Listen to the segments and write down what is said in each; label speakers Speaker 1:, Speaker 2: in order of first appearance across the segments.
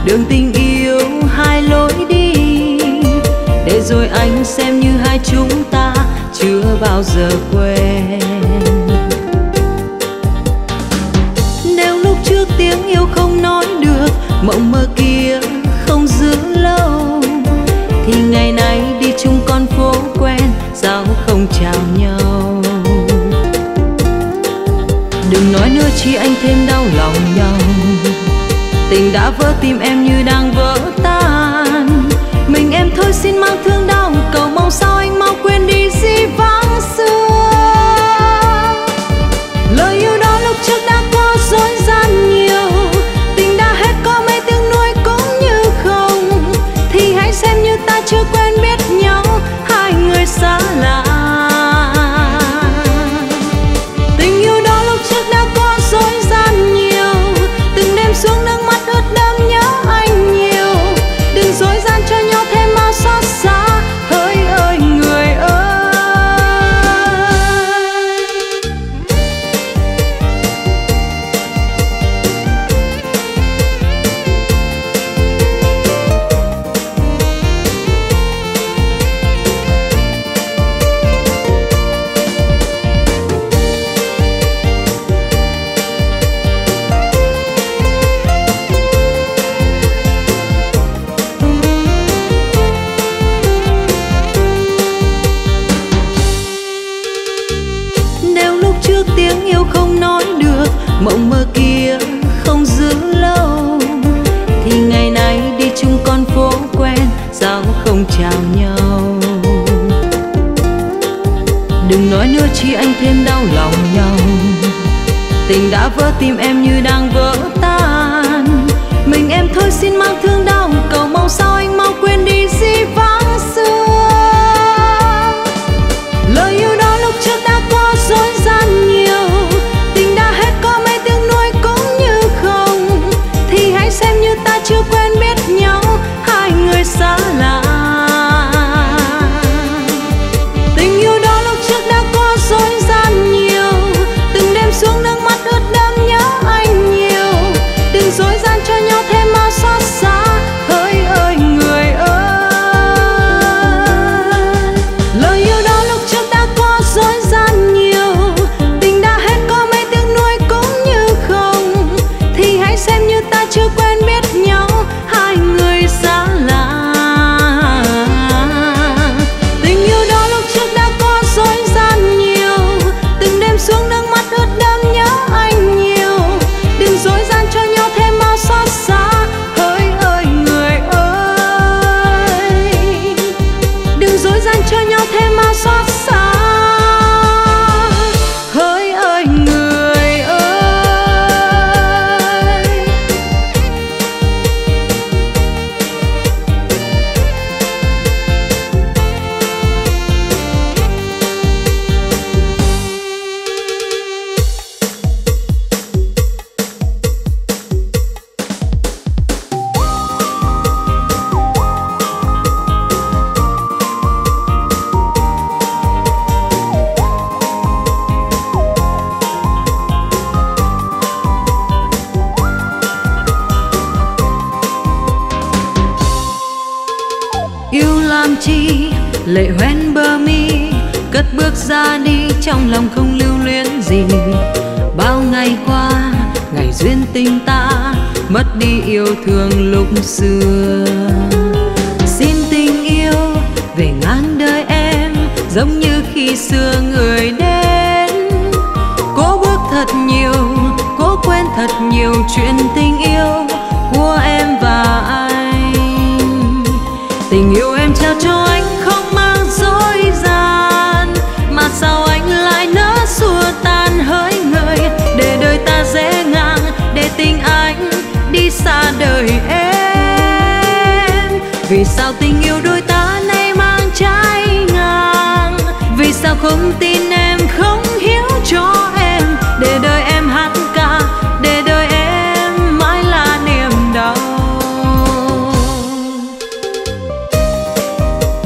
Speaker 1: đường tình yêu hai lối đi, để rồi anh xem như hai chúng ta chưa bao giờ quen. Nếu lúc trước tiếng yêu không nói được, mộng mơ kia không giữ lâu, thì ngày nay đi chung con phố quen sao không chào nhau. Đừng nói nữa chi anh thêm đau lòng nhau, tình đã vỡ tim em như đang vỡ tan. Mình em thôi xin mang thương đau, cầu mong sao anh mau quên đi dĩ vãng xưa. Lời yêu đó lúc trước đã có dối gian nhiều, tình đã hết có mấy tiếng nuối cũng như không, thì hãy xem như ta chưa quen biết nhau, hai người xa lạ. Tình yêu đó lúc trước đã có dối gian nhiều, từng đêm xuống nước mắt ướt đẫm nhớ anh nhiều. Đừng dối gian cho nhau thêm mau xót xa, hỡi ơi người ơi. Tiếng yêu không nói được, mộng mơ kia không giữ lâu, thì ngày nay đi chung con phố quen sao không chào nhau. Đừng nói nữa chi anh thêm đau lòng nhau, tình đã vỡ tim em như đang vỡ tan. Mình em thôi xin mang thương đau, cầu mong sao anh mau quên đi dĩ vãng xưa. Lời yêu đó lúc trước đã có dối gian nhiều, tình đã hết có mấy tiếng nuối cũng như không, thì hãy xem như ta chưa quen biết nhau, hai người xa lạ. Tình yêu đó lúc trước đã có dối gian nhiều, từng đêm xuống nước mắt ướt đẫm nhớ anh nhiều. Đừng dối gian cho nhau thêm mau xót xa, hỡi ơi người ơi. Lời yêu đó lúc trước đã có dối gian nhiều, tình đã hết có mấy tiếng nuối cũng như không, thì hãy xem như ta chưa quen biết nhau, hai người xa lạ. Tình yêu đó lúc trước đã có dối gian nhiều, từng đêm xuống nước mắt ướt đẫm nhớ anh nhiều. Đừng dối gian cho nhau thêm mau xót xa, hỡi ơi người ơi. Đừng dối gian cho nhau thêm mau xót xa, hỡi ơi người ơi. Yêu làm chi lệ hoen bờ mi, cất bước ra đi trong lòng không lưu luyến gì. Bao ngày qua ngày duyên tình ta, mất đi yêu thương lúc xưa. Xin tình yêu về ngang đời em, giống như khi xưa người đến. Cố bước thật nhiều, cố quên thật nhiều chuyện tình yêu của em và anh. Tình yêu em trao cho anh không mang dối gian, mà sao anh lại nỡ xua tan hỡi người, để đời ta dễ ngang, để tình anh đi xa đời em. Vì sao tình yêu đôi ta nay mang trái ngang, vì sao không tin em, không hiểu cho em, để đời em hát ca, để đời em mãi là niềm đau.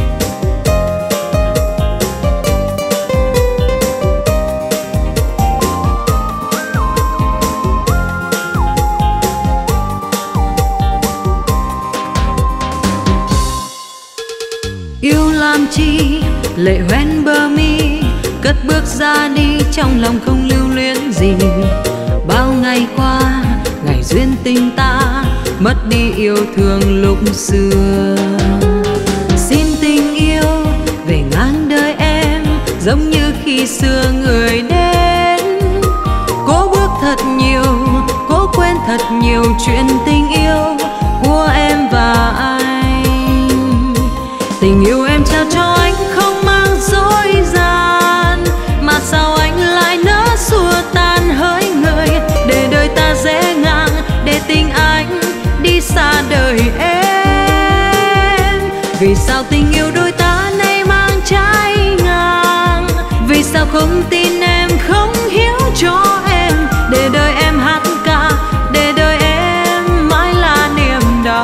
Speaker 1: chi lệ hoen bờ mi, cất bước ra đi trong lòng không lưu luyến gì. Bao ngày qua ngày duyên tình ta mất đi yêu thương lúc xưa. Xin tình yêu về ngang đời em, giống như khi xưa người đến. Cố bước thật nhiều, cố quên thật nhiều chuyện tình yêu của em và anh. Tình yêu em trao cho anh không mang dối gian, mà sao anh lại nỡ xua tan hỡi người, để đời ta dễ ngang, để tình anh đi xa đời em. Vì sao tình yêu đôi ta nay mang trái ngang, vì sao không tin em, không hiểu cho em, để đời em hát ca, để đời em mãi là niềm đau.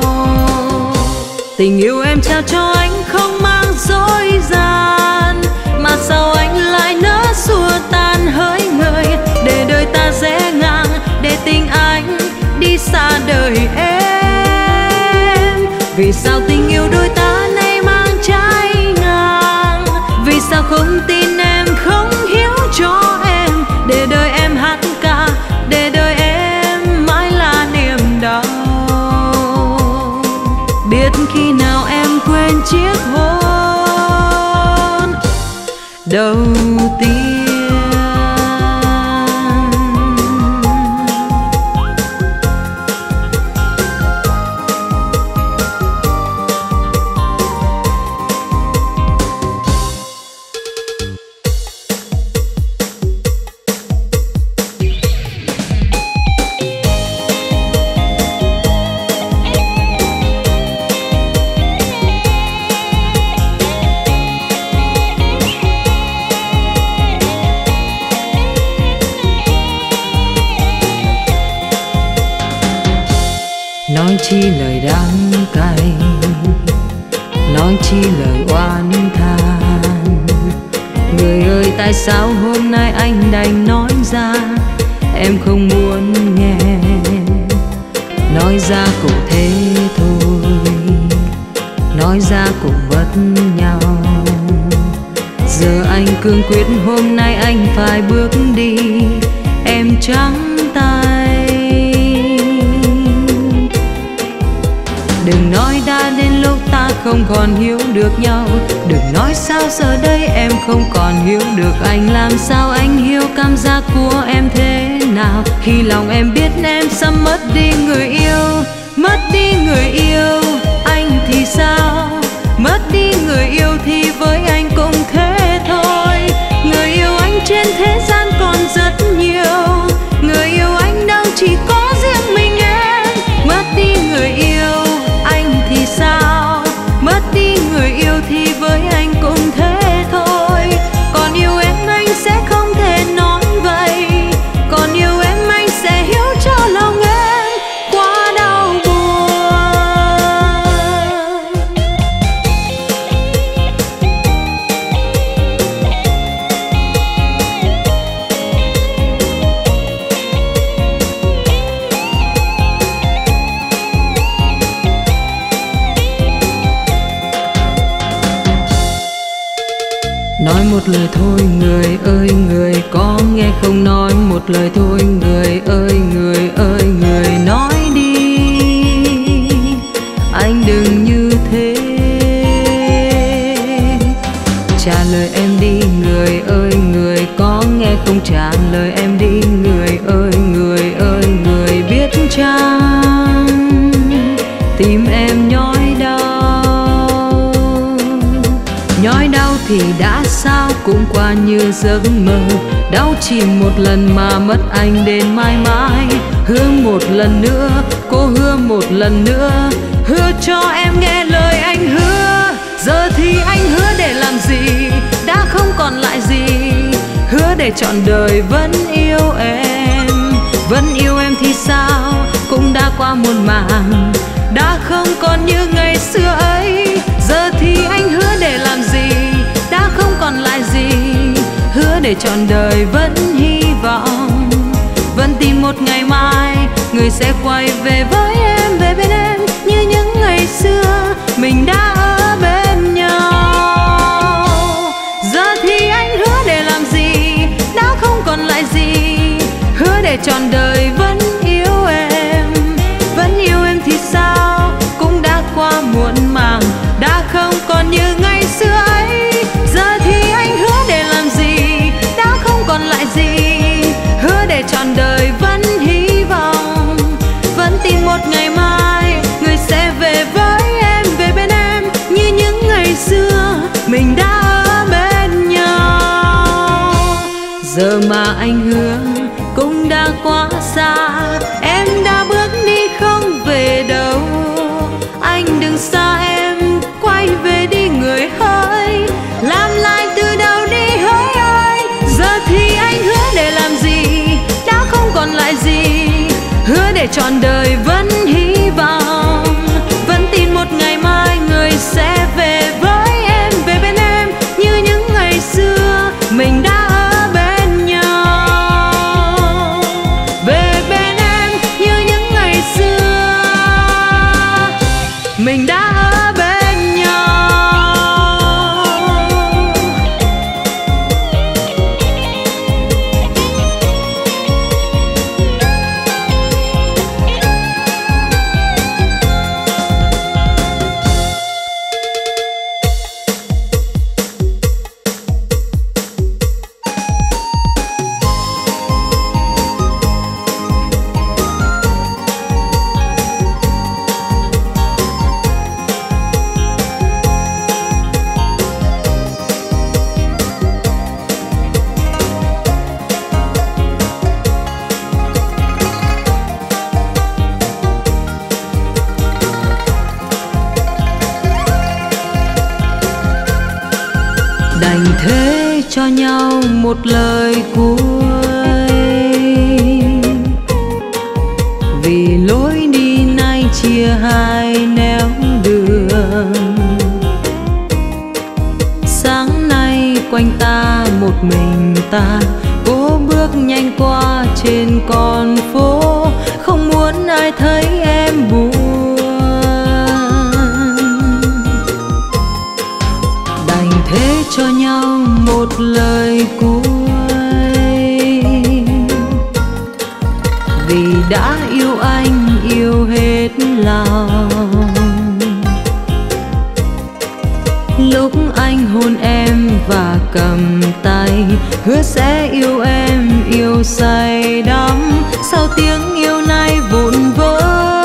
Speaker 1: Tình yêu em trao cho anh không mang dối gian, mà sao anh lại nỡ xua tan hỡi người, để đời ta dễ ngang, để tình anh đi xa đời em. Vì sao tình yêu đôi ta nay mang trái ngang, vì sao không tin em, không hiểu cho em, để đời em hát ca, để đời em mãi là niềm đau. Biết khi nào em quên chiếc hôn đầu tiên. Nói chi lời đắng cay, nói chi lời oán than. Người ơi tại sao hôm nay anh đành nói ra, em không muốn nghe. Nói ra cũng thế thôi, nói ra cũng mất nhau. Giờ anh cương quyết hôm nay anh phải bước đi, em trắng tay. Đừng nói đã đến lúc ta không còn hiểu được nhau, đừng nói sao giờ đây em không còn hiểu được anh. Làm sao anh hiểu cảm giác của em thế nào, khi lòng em biết em sắp mất đi người yêu. Mất đi người yêu, anh thì sao? Mất đi người yêu thì với anh cũng thế thôi. Người yêu anh trên thế gian còn rất nhiều, người yêu anh đâu chỉ có riêng mình em. Mất đi người yêu, anh thì sao? Mất đi người yêu thì với anh cũng thế thôi. Còn yêu em anh sẽ không thể nói vậy, còn yêu em anh sẽ hiểu cho lòng em quá đau buồn. Nói một lời thôi người ơi, người có nghe không? Nói một lời thôi người ơi, người ơi, người nói đi, anh đừng như thế. Trả lời em đi người ơi, người có nghe không? Trả lời em đi người ơi, người ơi, người biết chăng tim em nhói đau. Nhói đau thì đã sao cũng qua như giấc mơ, đau chỉ một lần mà mất anh đến mãi mãi. Hứa một lần nữa, cô hứa một lần nữa, hứa cho em nghe lời anh hứa. Giờ thì anh hứa để làm gì, đã không còn lại gì. Hứa để trọn đời vẫn yêu em, vẫn yêu em thì sao cũng đã qua muôn màng, đã không còn như ngày xưa ấy. Giờ thì anh hứa để làm gì, đã không còn lại gì. Hứa để trọn đời vẫn hy vọng, vẫn tìm một ngày mai người sẽ quay về với em, về bên em như những ngày xưa mình đã ở bên nhau. để trọn đời vẫn yêu em. Vẫn yêu em thì sao, cũng đã qua muộn màng, đã không còn như ngày xưa ấy. Giờ thì anh hứa để làm gì, đã không còn lại gì. Hứa để trọn đời vẫn hy vọng, vẫn tin một ngày mai người sẽ về với em, về bên em như những ngày xưa mình đã ở bên nhau. Giờ mà anh hứa cũng đã quá xa, em đã bước đi không về đâu. Anh đừng xa em, quay về đi người hỡi, làm lại từ đầu đi hỡi ơi. Giờ thì anh hứa để làm gì, đã không còn lại gì. Hứa để trọn đời vẫn hy vọng, vẫn tin một ngày mai người sẽ về với em, về bên em như những ngày xưa mình đã ở bên nhau. Về bên em như những ngày xưa mình đã ở bên nhau. Đành thế cho nhau một lời cuối, vì lối đi nay chia hai nẻo đường. Sáng nay quanh ta một mình ta, cố bước nhanh qua trên con phố, không muốn ai thấy em buồn. Thế cho nhau một lời cuối, vì đã yêu anh yêu hết lòng. Lúc anh hôn em và cầm tay, hứa sẽ yêu em yêu say đắm. Sao tiếng yêu nay vụn vỡ,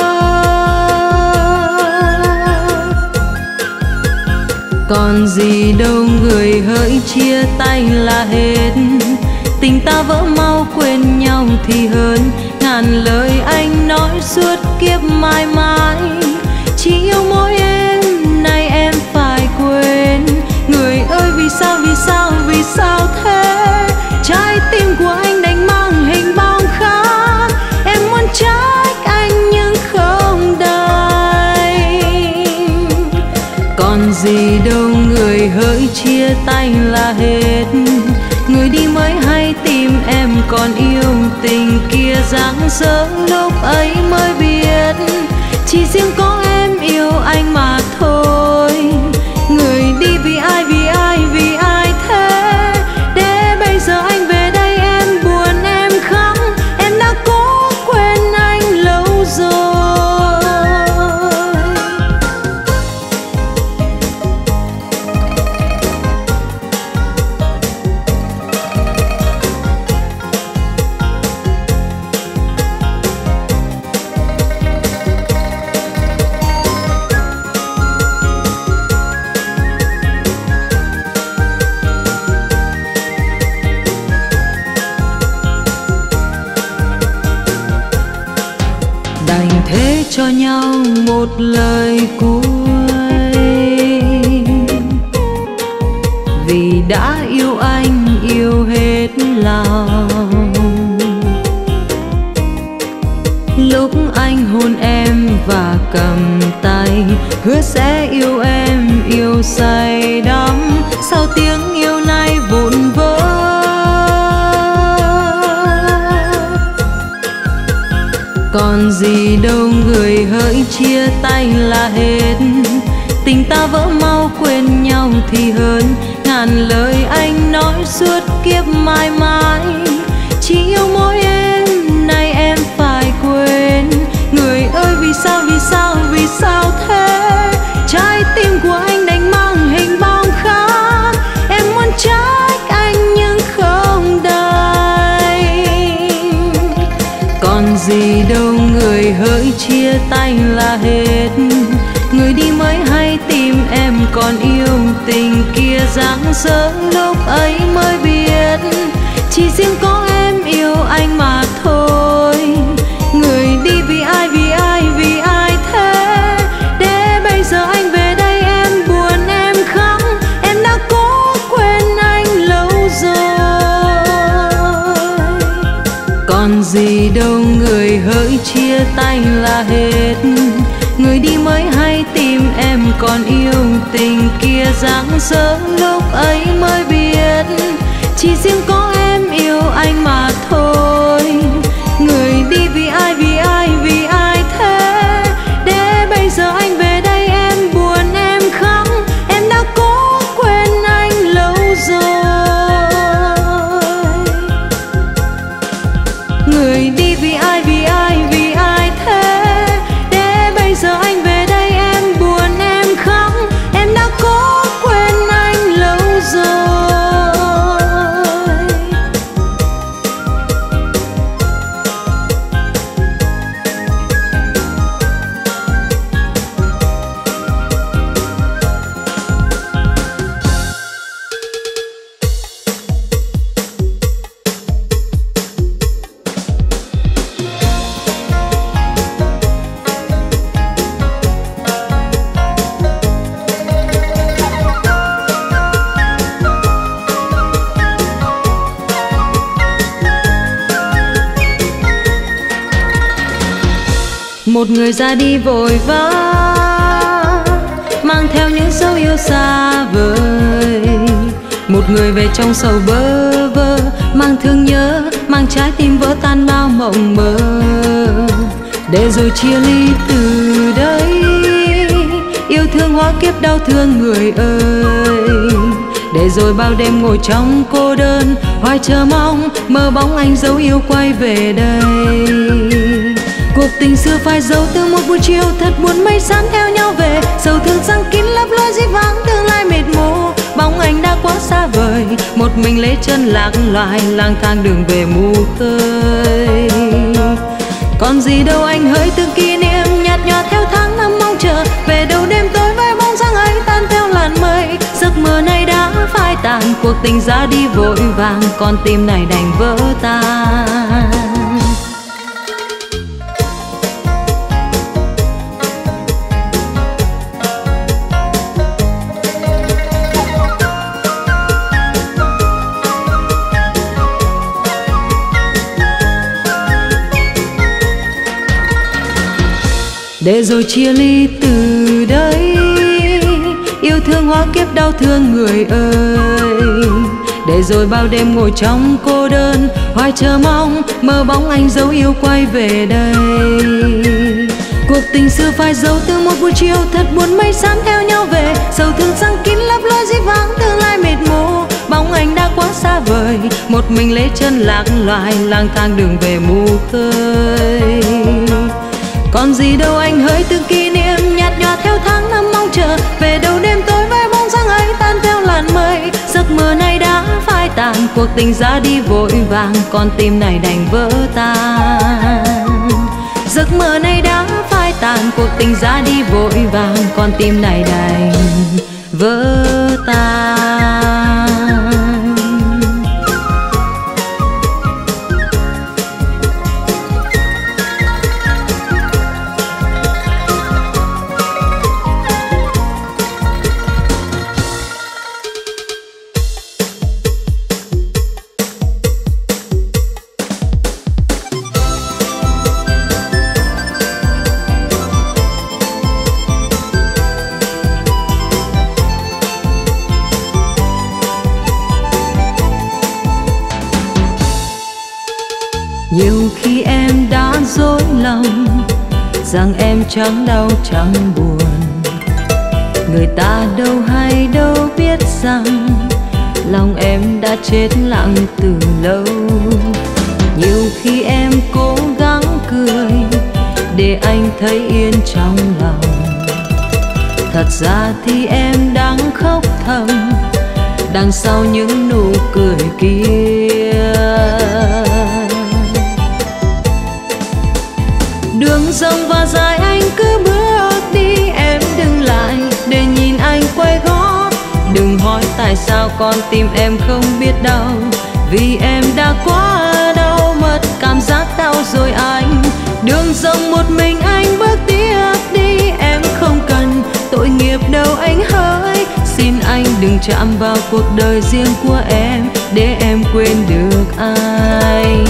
Speaker 1: còn gì đâu người hỡi, chia tay là hết. Tình ta vỡ mau quên nhau thì hơn, ngàn lời anh nói suốt kiếp mãi mãi. Chỉ yêu mỗi em, nay em phải quên. Người ơi vì sao, vì sao, vì sao thế? Trái tim của anh đành mang hình bóng khác. Em muốn trách anh nhưng không đành. Còn gì đâu người hỡi, chia tay là hết. Người đi mới hay tìm em còn yêu, tình kia dang dở lúc ấy mới biết. Chỉ riêng có em yêu anh mà thôi. Người đi vì ai, vì ai, vì ai thế? Để bây giờ anh về đây em buồn em khóc, em đã cố quên anh lâu rồi. Đành thế cho nhau một lời cuối, vì đã yêu anh yêu hết lòng. Lúc anh hôn em và cầm tay, hứa sẽ yêu em yêu say đắm. Sao tiếng yêu nay vụn vỡ, còn gì đâu người hỡi, chia tay là hết. Tình ta vỡ mau quên nhau thì hơn, ngàn lời anh nói suốt kiếp mãi mãi. Chỉ yêu mỗi em, gì đâu người hỡi chia tay là hết. Người đi mới hay tìm em còn yêu tình kia dáng dỡ lúc ấy mới biết. Chỉ riêng có em yêu anh mà thôi. Người đi vì ai, vì ai, vì ai thế? Để bây giờ anh về đây em buồn em khóc. Em đã cố quên anh lâu rồi. Còn gì đâu người hỡi chia tay là hết. Người đi mới hay tìm em còn yêu tình kia dáng dỡ lúc ấy mới biết. Chỉ riêng có em yêu anh mà thôi. Người đi vì ai, vì ai, vì ai thế? Để bây giờ anh về đây em buồn em khóc. Em đã cố quên anh lâu rồi. Người đi vì ai, vì ai, vì ai thế? Để bây giờ anh về đây em buồn em khóc. Em đã cố quên anh lâu rồi. Một người ra đi vội vã, mang theo những dấu yêu xa vời. Một người về trong sầu bơ vơ, mang thương nhớ, mang trái tim vỡ tan bao mộng mơ. Để rồi chia ly từ đây, yêu thương hóa kiếp đau thương người ơi. Để rồi bao đêm ngồi trong cô đơn, hoài chờ mong, mơ bóng anh dấu yêu quay về đây. Cuộc tình xưa phai dấu từ một buổi chiều thật buồn, mây xám theo nhau về. Sầu thương răng kín lấp lối dĩ vãng tương lai mịt mù. Bóng anh đã quá xa vời, một mình lấy chân lạc loài, lang thang đường về mù khơi. Còn gì đâu anh hỡi từng kỷ niệm nhạt nhòa theo tháng năm mong chờ. Về đâu đêm tối với bóng dáng ấy tan theo làn mây. Giấc mơ này đã phai tàn, cuộc tình ra đi vội vàng, con tim này đành vỡ tan. Để rồi chia ly từ đây, yêu thương hóa kiếp đau thương người ơi. Để rồi bao đêm ngồi trong cô đơn, hoài chờ mong, mơ bóng anh dấu yêu quay về đây. Cuộc tình xưa phai dấu từ một buổi chiều thật buồn, mây xám theo nhau về. Sầu thương răng kín lấp lối dĩ vãng tương lai mịt mù. Bóng anh đã quá xa vời, một mình lấy chân lạc loài, lang thang đường về mù khơi. Còn gì đâu anh hỡi từng kỷ niệm nhạt nhòa theo tháng năm mong chờ. Về đâu đêm tối với bóng dáng ấy tan theo làn mây. Giấc mơ này đã phai tàn, cuộc tình ra đi vội vàng, con tim này đành vỡ tan. Giấc mơ này đã phai tàn, cuộc tình ra đi vội vàng, con tim này đành vỡ tan. Nhiều khi em đã dối lòng rằng em chẳng đau chẳng buồn. Người ta đâu hay đâu biết rằng lòng em đã chết lặng từ lâu. Nhiều khi em cố gắng cười để anh thấy yên trong lòng. Thật ra thì em đang khóc thầm đằng sau những nụ cười kia. rộng và dài anh cứ bước đi, em đừng lại để nhìn anh quay gót. Đừng hỏi tại sao con tim em không biết đau, vì em đã quá đau, mất cảm giác đau rồi anh. Đường rộng một mình anh bước tiếp đi, em không cần tội nghiệp đâu anh hỡi. Xin anh đừng chạm vào cuộc đời riêng của em, để em quên được anh.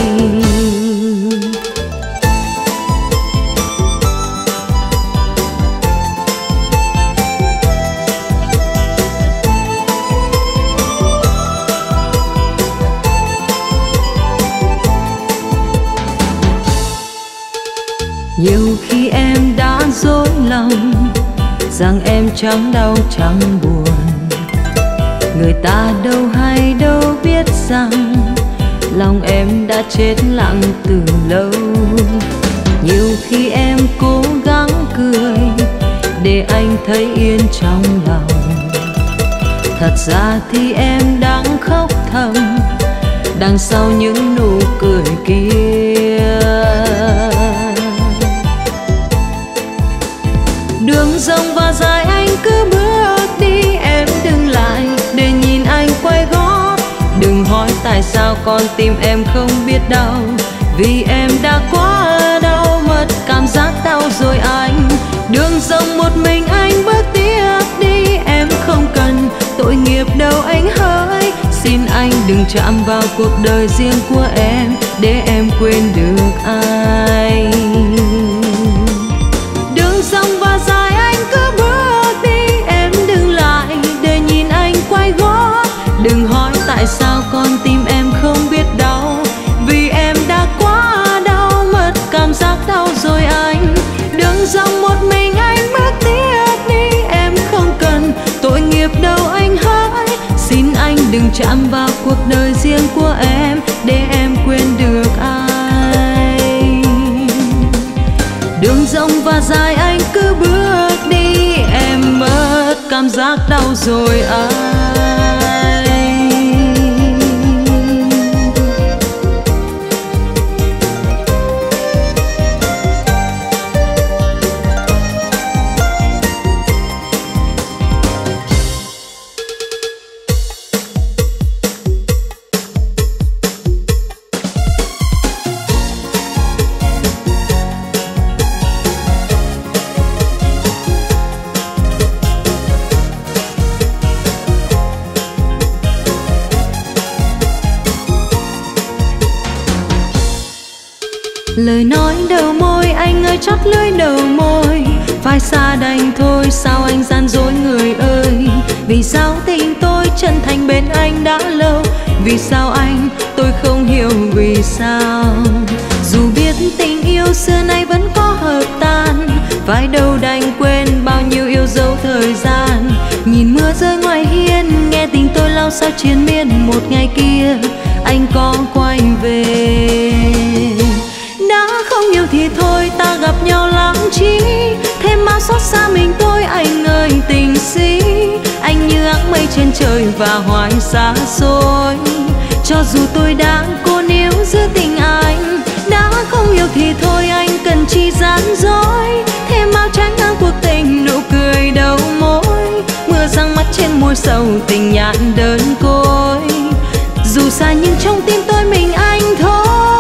Speaker 1: Nhiều khi em đã dối lòng rằng em chẳng đau chẳng buồn, người ta đâu hay đâu biết rằng lòng em đã chết lặng từ lâu. Nhiều khi em cố gắng cười để anh thấy yên trong lòng, thật ra thì em đang khóc thầm đằng sau những nụ cười kia. Đường rộng và dài anh cứ bước đi, em đừng lại để nhìn anh quay gót. Đừng hỏi tại sao con tim em không biết đau, vì em đã quá đau, mất cảm giác đau rồi anh. Đường rộng một mình anh bước tiếp đi, em không cần tội nghiệp đâu anh hỡi. Xin anh đừng chạm vào cuộc đời riêng của em, để em quên được ai. Đường rộng và dài anh cứ bước đi, em đừng lại để nhìn anh quay gót. Đừng hỏi tại sao con tim em không biết đau, vì em đã quá đau, mất cảm giác đau rồi anh. Đường rộng một mình anh bước tiếp đi, em không cần tội nghiệp đâu anh hỡi. Xin anh đừng chạm vào cuộc đời riêng của em, để em quên được ai. Đường rộng và dài anh cứ bước đi, em mất cảm giác đau rồi anh. Lời nói đầu môi anh ơi chót lưỡi đầu môi, phải xa đành thôi sao anh gian dối người ơi. Vì sao tình tôi chân thành bên anh đã lâu, vì sao anh tôi không hiểu vì sao. Dù biết tình yêu xưa nay vẫn có hợp tan, phải đâu đành quên bao nhiêu yêu dấu thời gian. Nhìn mưa rơi ngoài hiên, nghe tình tôi lao sao triền miên. Một ngày kia anh có quay về, đã không yêu thì thôi ta gặp nhau lắm chi. Thêm bao xót xa mình tôi anh ơi tình sĩ. Anh như áng mây trên trời và hoài xa xôi. Cho dù tôi đã cố níu giữ tình anh, đã không yêu thì thôi anh cần chi gian dối. Thêm bao tránh ngang cuộc tình, nụ cười đầu môi. Mưa răng mắt trên môi sầu tình nhạt đơn côi. Dù xa nhưng trong tim tôi mình anh thôi.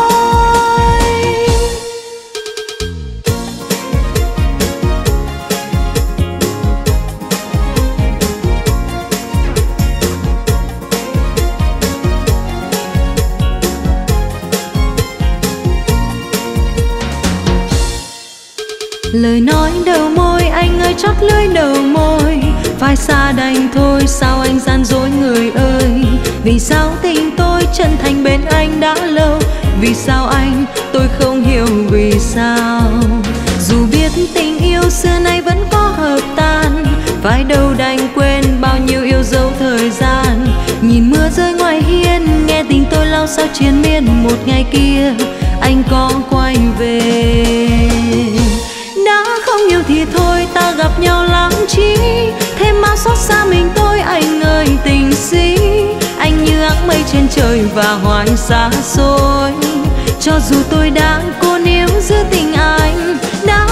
Speaker 1: Lời nói đầu môi anh ơi chót lưỡi đầu môi, phải xa đành thôi sao anh gian dối người ơi. Vì sao tình tôi chân thành bên anh đã lâu, vì sao anh tôi không hiểu vì sao. Dù biết tình yêu xưa nay vẫn có hợp tan, phải đâu đành quên bao nhiêu yêu dấu thời gian. Nhìn mưa rơi ngoài hiên, nghe tình tôi lao sao triền miên. Một ngày kia anh có quay về, đã không yêu thì thôi ta gặp nhau lắm chi. Thêm bao xót xa mình tôi anh ơi tình sĩ. Anh như áng mây trên trời và hoài xa xôi. Cho dù tôi đã cố níu giữ tình anh, đã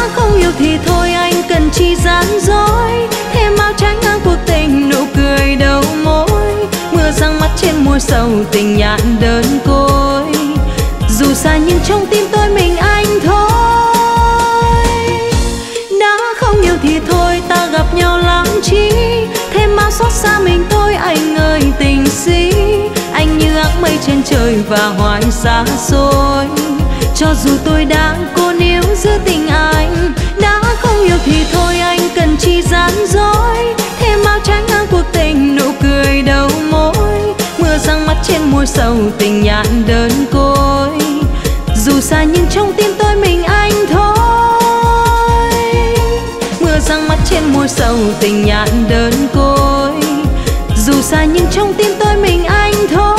Speaker 1: yêu thì thôi anh cần chi gian dối, thêm áo tránh ngang cuộc tình, nụ cười đầu môi, mưa răng mắt trên môi sầu tình nhạn đơn côi. Dù xa nhưng trong tim tôi mình anh thôi. Đã không yêu thì thôi ta gặp nhau làm chi, thêm bao xót xa mình tôi anh ơi tình sĩ. Anh như áng mây trên trời và hoài xa xôi, cho dù tôi đang cô níu giữ tình anh. Đã không yêu thì thôi anh cần chi gian dối, thêm áo tránh ngang cuộc tình, nụ cười đầu môi, mưa răng mắt trên môi sầu tình nhạn đơn côi. Dù xa nhưng trong tim tôi mình anh thôi, mưa răng mắt trên môi sầu tình nhạn đơn côi. Dù xa nhưng trong tim tôi mình anh thôi.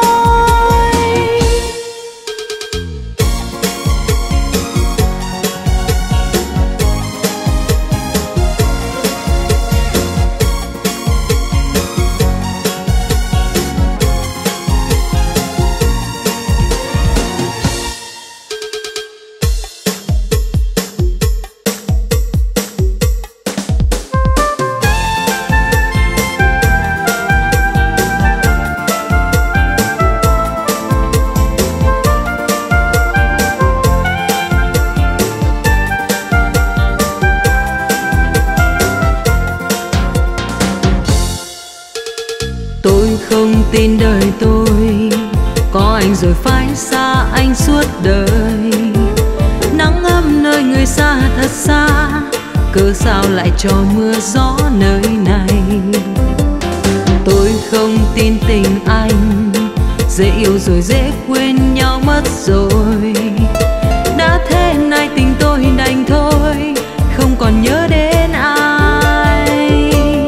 Speaker 1: Tin đời tôi có anh rồi phải xa anh suốt đời. Nắng ấm nơi người xa thật xa, cớ sao lại cho mưa gió nơi này. Tôi không tin tình anh, dễ yêu rồi dễ quên nhau mất rồi. Đã thế này tình tôi đành thôi, không còn nhớ đến ai.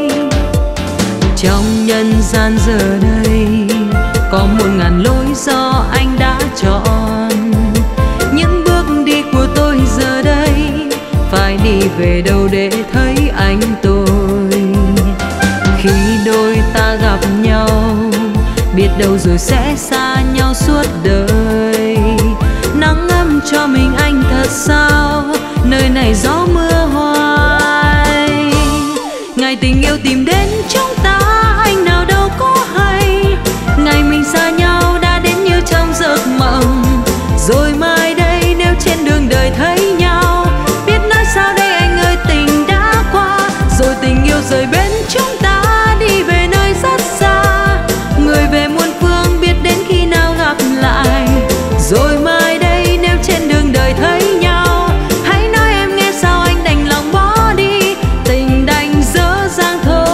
Speaker 1: Trong nhân gian giờ đây có 1000 lối do anh đã chọn. Những bước đi của tôi giờ đây phải đi về đâu để thấy anh tôi. Khi đôi ta gặp nhau, biết đâu rồi sẽ xa nhau suốt đời. Nắng ấm cho mình anh thật sao, nơi này gió mưa hoài. Ngày tình yêu tìm đến chúng ta, anh nào đâu có hay. Ngày mình xa nhau đã đến như trong giấc mộng. Rồi mai đây nếu trên đường đời thấy nhau, biết nói sao đây anh ơi tình đã qua. Rồi tình yêu rời bên chúng ta đi về nơi rất xa. Người về muôn phương biết đến khi nào gặp lại. Rồi mai đây nếu trên đường đời thấy nhau, hãy nói em nghe sao anh đành lòng bỏ đi. Tình đành dở dang thôi.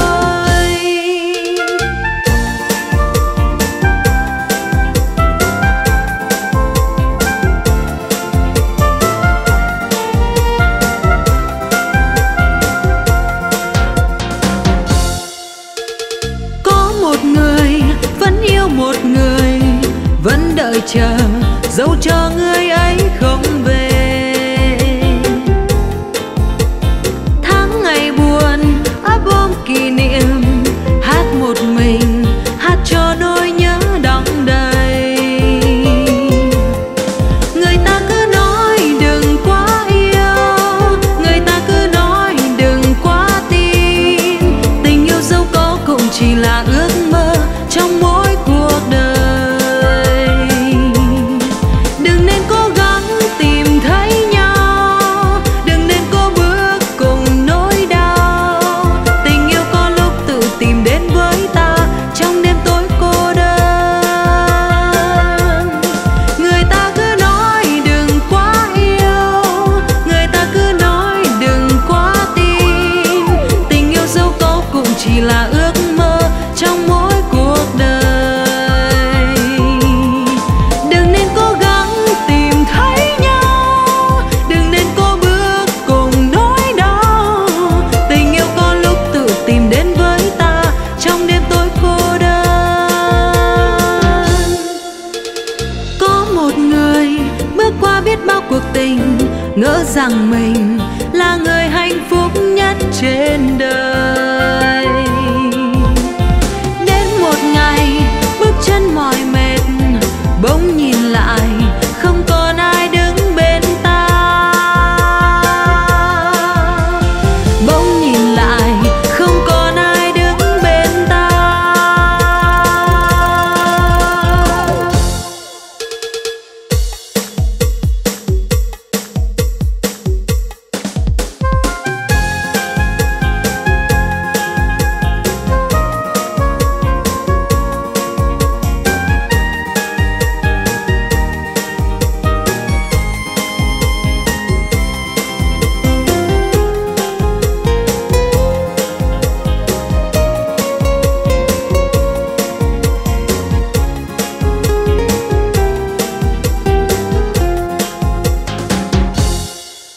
Speaker 1: Có một người vẫn yêu một người, vẫn đợi chờ dẫu cho người ấy không về. Tháng ngày buồn ấp ôm kỷ niệm, hát một mình hát cho nỗi nhớ đong đầy. Người ta cứ nói đừng quá yêu, người ta cứ nói đừng quá tin. Tình yêu dẫu có cũng chỉ là ước mơ trong mỗi cuộc đời. Đừng nên cố gắng tìm thấy nhau, đừng nên cố bước cùng nỗi đau. Tình yêu có lúc tự tìm đến với ta trong đêm tối cô đơn. Người ta cứ nói đừng quá yêu, người ta cứ nói đừng quá tin. Tình yêu dẫu có cũng chỉ là ước mơ trong mỗi cuộc đời. Đừng nên cố gắng tìm thấy nhau, đừng nên cố bước cùng nỗi đau. Tình yêu có lúc tự tìm đến với ta trong đêm tối cô đơn. Có một người bước qua biết bao cuộc tình, ngỡ rằng mình là người hạnh phúc nhất trên đời. Đến một ngày bước chân mỏi mệt, bỗng nhìn lại không còn ai đứng bên ta.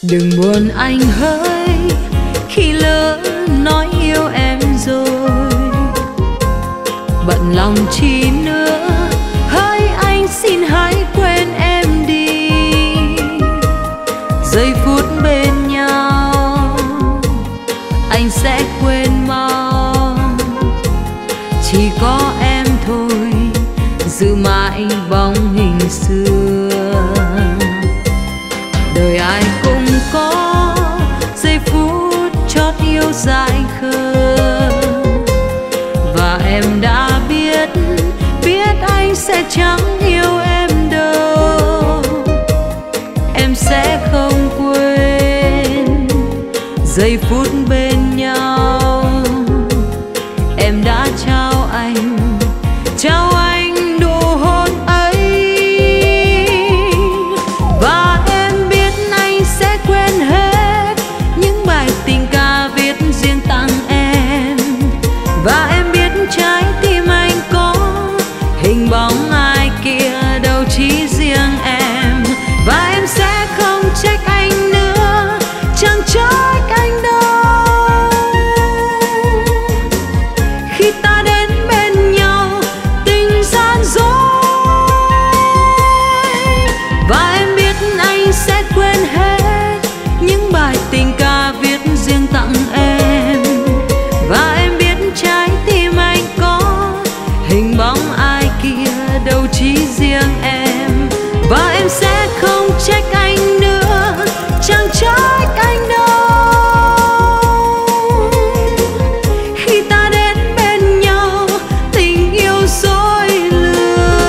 Speaker 1: Đừng buồn anh hỡi khi lỡ nói yêu em rồi, bận lòng chi nữa, hỡi anh xin hãy quên em đi. Giây phút bên nhau anh sẽ quên mau, chỉ có em thôi giữ mãi bóng hình xưa. Đời ai cũng có giây phút chót yêu dại khờ, và em đã biết anh sẽ chẳng yêu em đâu. Em sẽ không quên giây phút bên nhau em đã trao anh nụ hôn ấy. Và em biết anh sẽ quên hết những bài tình ca viết riêng tặng em, và em biết trái tim anh có hình bóng ai kia đâu chỉ riêng em. Và em sẽ không trách anh nữa, chẳng trách anh đâu, khi ta đến bên nhau tình gian dối. Và em biết anh sẽ quên hết những bài tình ca viết riêng tặng em, và em biết trái tim anh có hình bóng ai kia đâu chỉ riêng em. Và em sẽ không trách anh nữa, chẳng trách anh đâu, khi ta đến bên nhau tình yêu dối lừa.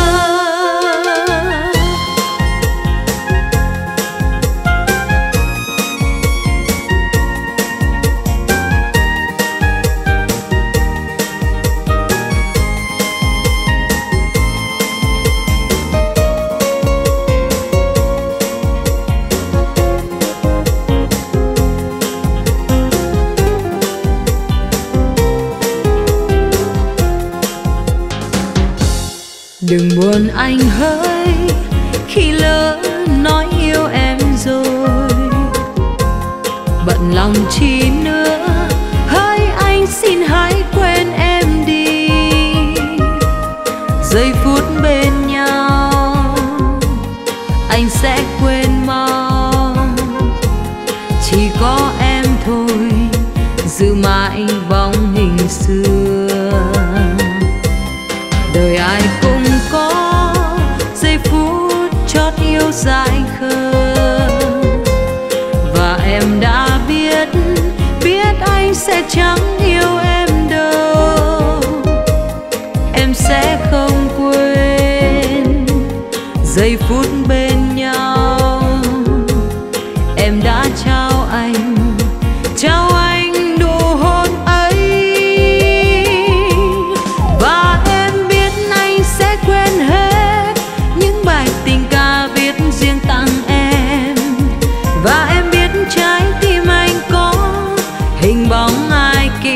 Speaker 1: Đừng buồn anh hỡi khi lỡ nói yêu em rồi, bận lòng chi nữa, hỡi anh xin hãy quên em đi. Giây phút bên nhau anh sẽ quên mau, chỉ có em thôi giữ mãi bóng hình xưa. Đời ai cũng có giây phút chót yêu dại khờ, và em đã biết anh sẽ chẳng yêu em đâu. Em sẽ không quên giây phút bên nhau em đã trao anh nụ hôn ấy. Và em biết anh sẽ quên hết những bài tình ca viết riêng tặng em, và em biết trái tim anh có hình bóng ai kia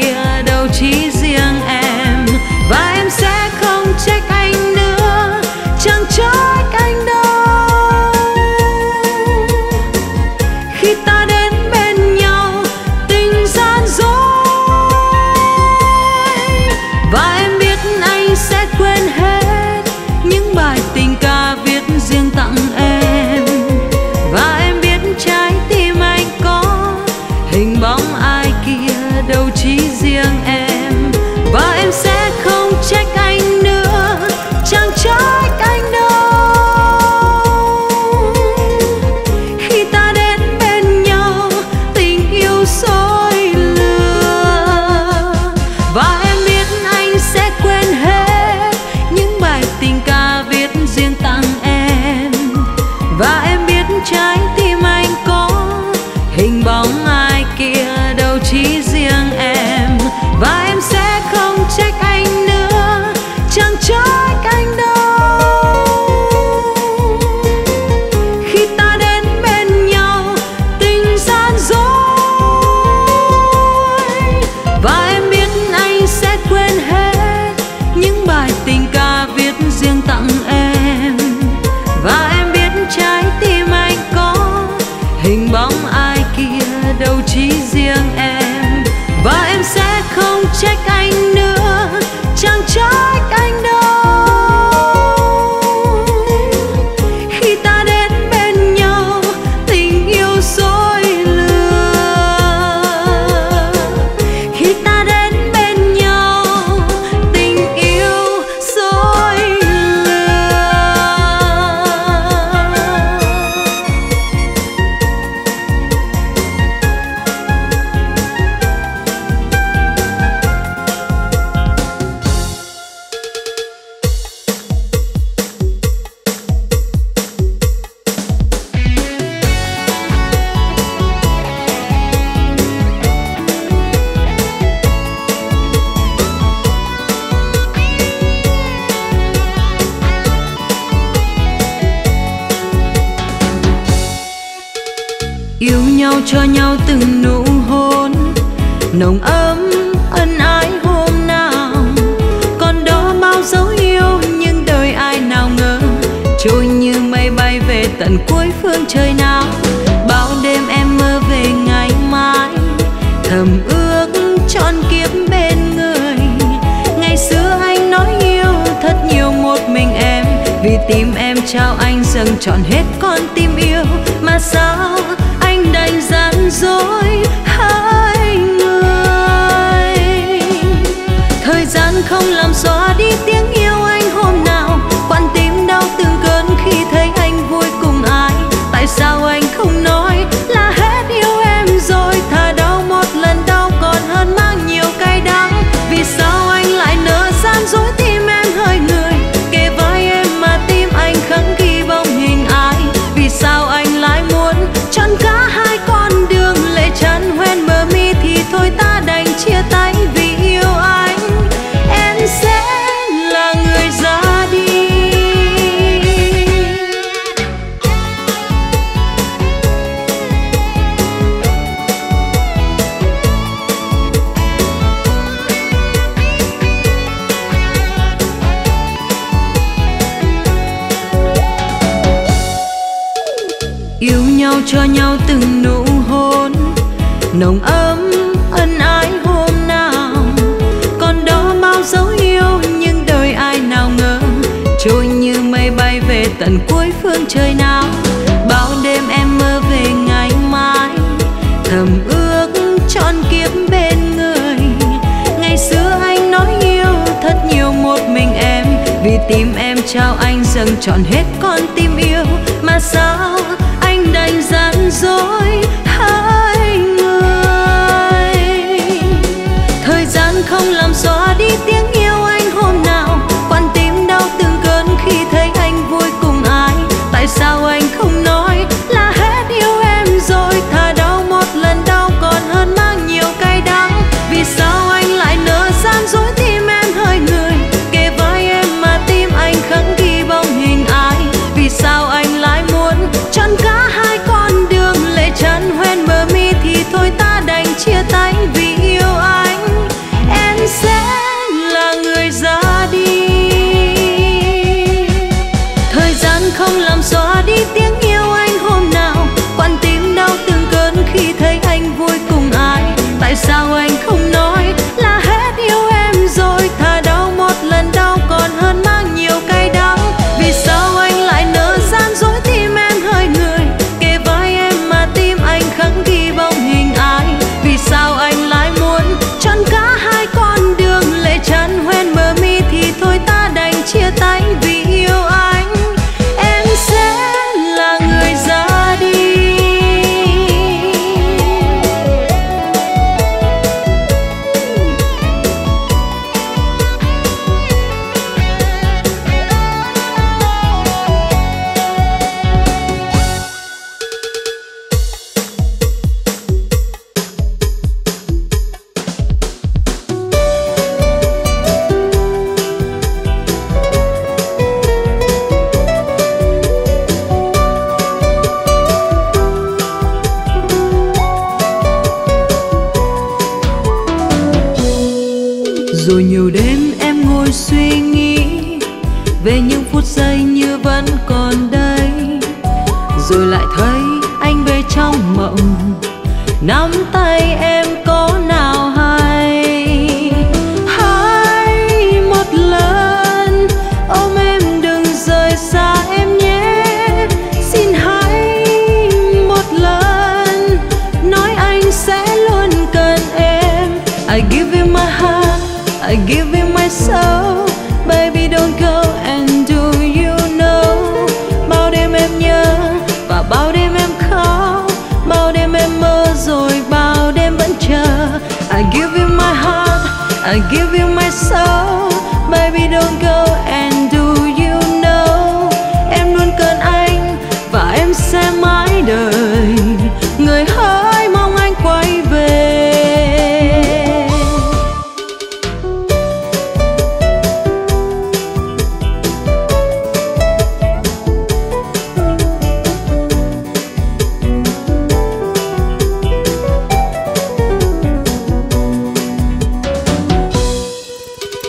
Speaker 1: Yêu nhau cho nhau từng nụ hôn nồng ấm ân ái hôm nào, còn đó bao dấu yêu nhưng đời ai nào ngờ trôi như mây bay về tận cuối phương trời nào. Bao đêm em mơ về ngày mai, thầm ước trọn kiếp bên người. Ngày xưa anh nói yêu thật nhiều một mình em, vì tim em trao anh dâng trọn hết con tim yêu. Mà sao anh đành gian dối hai người? Thời gian không làm xóa đi tiếng yêu anh hôm nào, quan tim đau từng cơn khi thấy anh vui cùng ai. Tại sao anh không nói là hết yêu em rồi? Thà đau một lần đau còn hơn mang nhiều cay đắng. Vì sao anh lại nỡ gian dối tim em hơi người, kề vai em mà tim anh khắc ghi bóng hình ai? Vì sao anh lại muốn chọn cả hai con đường, lệ tràn hoen bờ mi thì thôi ta đành chia tay. Vì yêu anh em sẽ là người ra đi. Yêu nhau cho nhau từng nụ hôn nồng ấm ân ái hôm nào, còn đó bao dấu yêu nhưng đời ai nào ngờ trôi như mây bay về tận cuối phương trời nào. Bao đêm em mơ về ngày mai, thầm ước trọn kiếp bên người. Ngày xưa anh nói yêu thật nhiều một mình em, vì tim em trao anh dâng trọn hết con tim yêu. Mà sao anh đành gian dối hai người? Thời gian không làm xóa đi tiếng yêu anh hôm nào, quan tim đau từng cơn khi thấy anh vui cùng ai. Tại sao anh không nói là hết yêu em rồi? Thà đau một lần đau còn hơn mang nhiều cay đắng. Vì sao anh lại nỡ gian dối tim em hơi người, kề vai em mà tim anh khắc ghi bóng hình ai? Vì sao anh lại muốn chọn cả hai con đường, lệ tràn hoen bờ mi thì thôi ta đành chia tay. Vì yêu anh em sẽ là người ra đi. Thời gian không làm xóa đi tiếng yêu anh hôm nào, quan tim đau từng cơn khi thấy anh vui cùng ai. Tại sao anh không nói là hết yêu em rồi? Thà đau một lần đau còn hơn mang nhiều cay đắng. Vì sao anh lại nỡ gian dối tim em hơi người, kề vai em mà tim anh khắc ghi bóng hình ai? Vì sao anh lại muốn chọn cả hai con đường, lệ tràn hoen bờ mi thì thôi ta đành chia tay. Vì yêu anh em sẽ là người ra đi. Rồi nhiều đêm em ngồi suy nghĩ về những phút giây như vẫn còn đây. Rồi lại thấy anh về trong mộng, nắm tay em có nào hay? Hãy một lần ôm em đừng rời xa em nhé. Xin hãy một lần nói anh sẽ luôn cần em. I give you my heart, I give you my soul. Baby don't go and do you know. Bao đêm em nhớ và bao đêm em khóc, bao đêm em mơ rồi bao đêm vẫn chờ. I give you my heart, I give you my soul. Baby don't go and do you know. Em luôn cần anh và em sẽ mãi đợi, người hỡi mong anh quay về.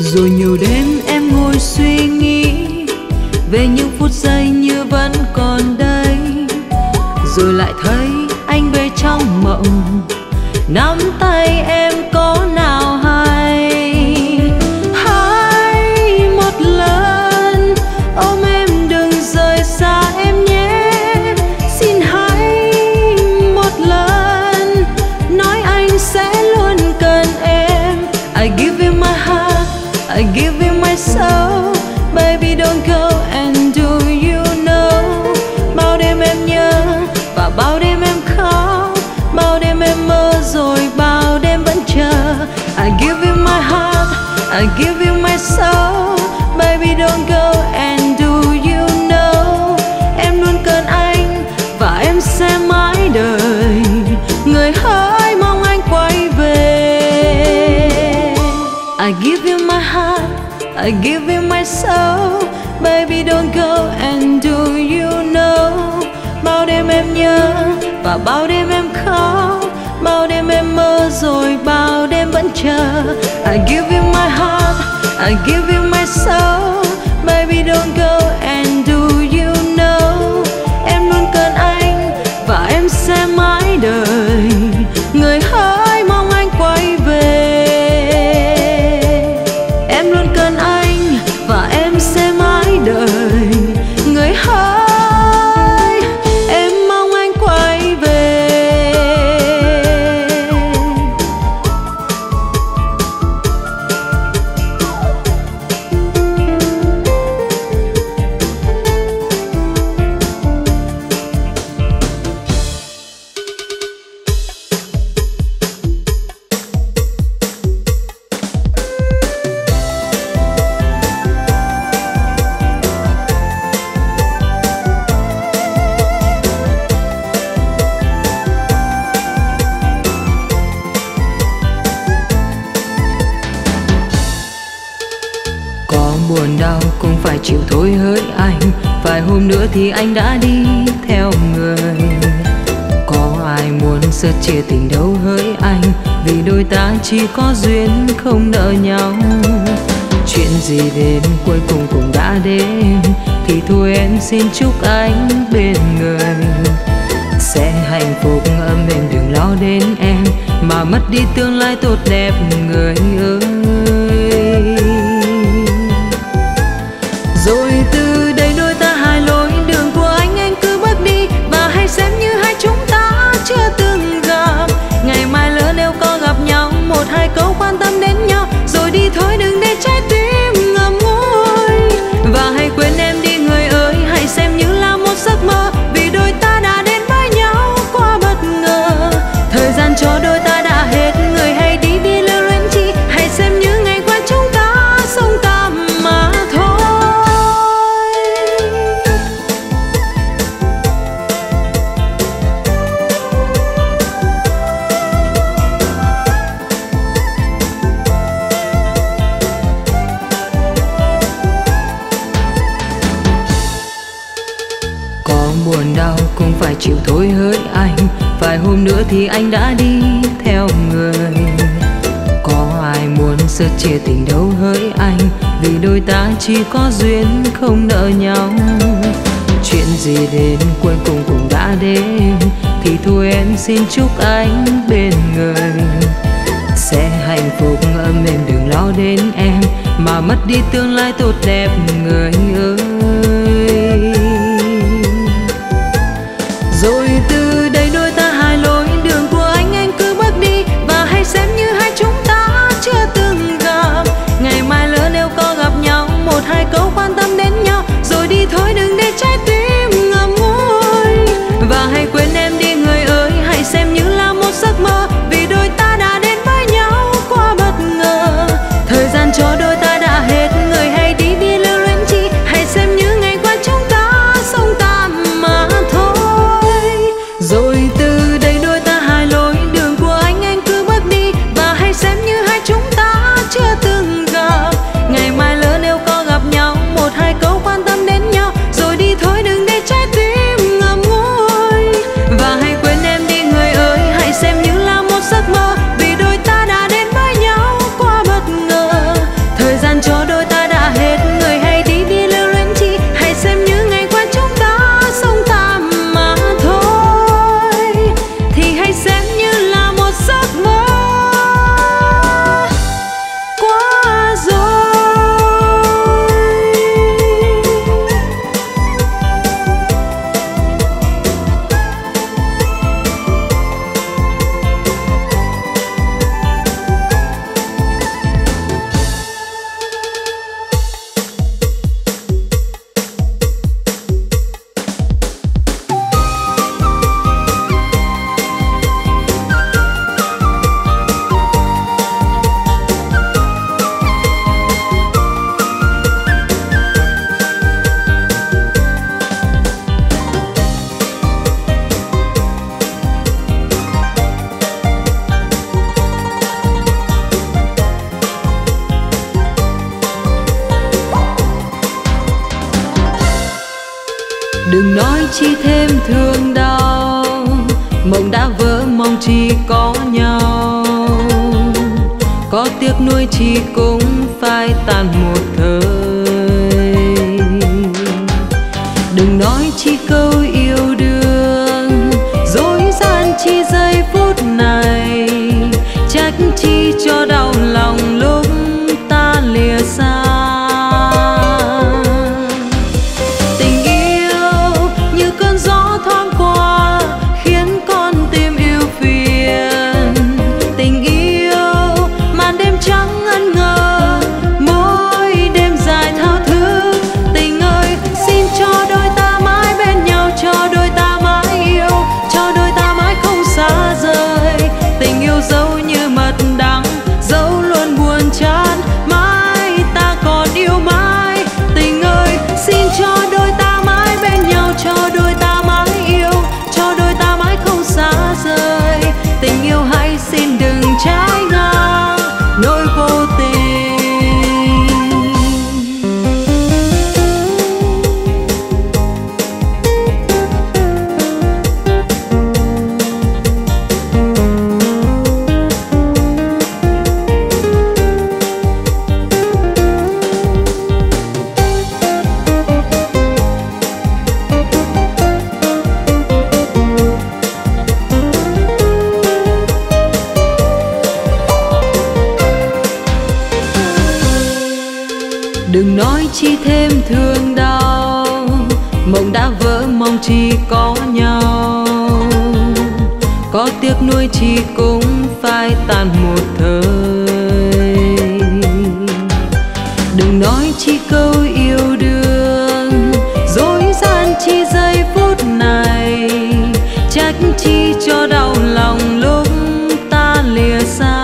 Speaker 1: Rồi nhiều đêm em ngồi suy nghĩ về những phút giây như vẫn còn đây. Rồi lại thấy anh về trong mộng, nắm tay em có nào hay. Hãy một lần ôm em đừng rời xa em nhé. Xin hãy một lần nói anh sẽ luôn cần em. I give you my heart, I give you my soul. Baby don't go and do you know. Bao đêm em nhớ và bao đêm em khóc, bao đêm em mơ rồi bao đêm vẫn chờ. I give you my heart, I give you my soul. Baby don't go and do you know. Em luôn cần anh và em sẽ mãi đợi, người hỡi mong anh quay về. I give you my heart, I give you my soul. Baby don't go and do you know. Bao đêm em nhớ và bao đêm em khóc, bao đêm em mơ rồi bao đêm vẫn chờ. I give you my heart, I give you my soul. Baby don't go and do you know. Em luôn cần anh và em sẽ mãi đợi, người hỡi mong anh quay về. Em luôn cần anh và em sẽ mãi đợi, người hỡi em mong anh quay về. Buồn đau cũng phải chịu thôi hỡi anh. Vài hôm nữa thì anh đã đi theo người. Có ai muốn sớt chia tình đâu hỡi anh, vì đôi ta chỉ có duyên không nợ nhau. Chuyện gì đến cuối cùng cũng đã đến, thì thôi em xin chúc anh bên người sẽ hạnh phúc ấm êm. Đừng lo đến em mà mất đi tương lai tốt đẹp người ơi. Rồi từ đây đôi ta hai lối đường của anh cứ bước đi, và hãy xem như hai chúng ta chưa từng gặp. Ngày mai lỡ nếu có gặp nhau, một hai câu quan tâm đến nhau, rồi đi thôi đừng để trái tim ngậm ngùi. Và hãy quên em đi người ơi, hãy xem như là một giấc mơ, vì đôi ta đã đến với nhau quá bất ngờ. Thời gian cho đôi ta đã hết, người hãy đi đi lưu luyến chi, hãy xem như ngày qua chúng ta sống tạm mà thôi. Buồn đau cũng phải chịu thôi hỡi anh. Vài hôm nữa thì anh đã đi theo người. Có ai muốn sớt chia tình đâu hỡi anh, vì đôi ta chỉ có duyên không nợ nhau. Chuyện gì đến cuối cùng cũng đã đến, thì thôi em xin chúc anh bên người sẽ hạnh phúc ấm êm. Đừng lo đến em mà mất đi tương lai tốt đẹp người ơi. Rồi từ đây đôi ta hai lối đường của anh cứ bước đi, và hãy xem như hai chúng ta chưa từng gặp. Ngày mai lỡ nếu có gặp nhau, một hai câu quan tâm đến nhau, rồi đi thôi đừng để trái tim ngậm ngùi. Và hãy quên em đi người ơi, hãy xem như là một giấc mơ, vì đôi ta đã đến với nhau quá bất ngờ. Thời gian cho đôi ta đã hết, người hãy đi đi lưu luyến chi, hãy xem như ngày qua chúng ta sống tạm mà thôi. chi thêm thương đau, mộng đã vỡ mong chỉ có nhau. Có tiếc nuối chi cũng phai tàn một thời. Đừng nói chi câu yêu đương, dối gian chi giây phút này. Trách chi cho đau lòng lúc ta lìa xa. Tình yêu như cơn gió thoáng qua khiến con tim yêu phiền. Tình yêu màn đêm trắng ngân ngơ, mỗi đêm dài thao thức. Tình ơi xin cho đôi ta mãi bên nhau, cho đôi ta mãi yêu, cho đôi ta mãi không xa rời. Tình yêu dẫu như mật đắng, dẫu luôn buồn chán, mãi ta còn yêu mãi. Tình ơi xin cho đôi ta mãi bên nhau, cho đôi ta mãi yêu, cho đôi ta mãi không xa rời. Tình yêu hãy xin đừng trái ngang nỗi vô tình. Đừng nói chi thêm thương đau, mộng đã vỡ mong chỉ có nhau. Có tiếc nuối chi cũng phai tàn một thời. Đừng nói chi câu yêu đương, dối gian chi giây phút này. Trách chi cho đau lòng lúc ta lìa xa.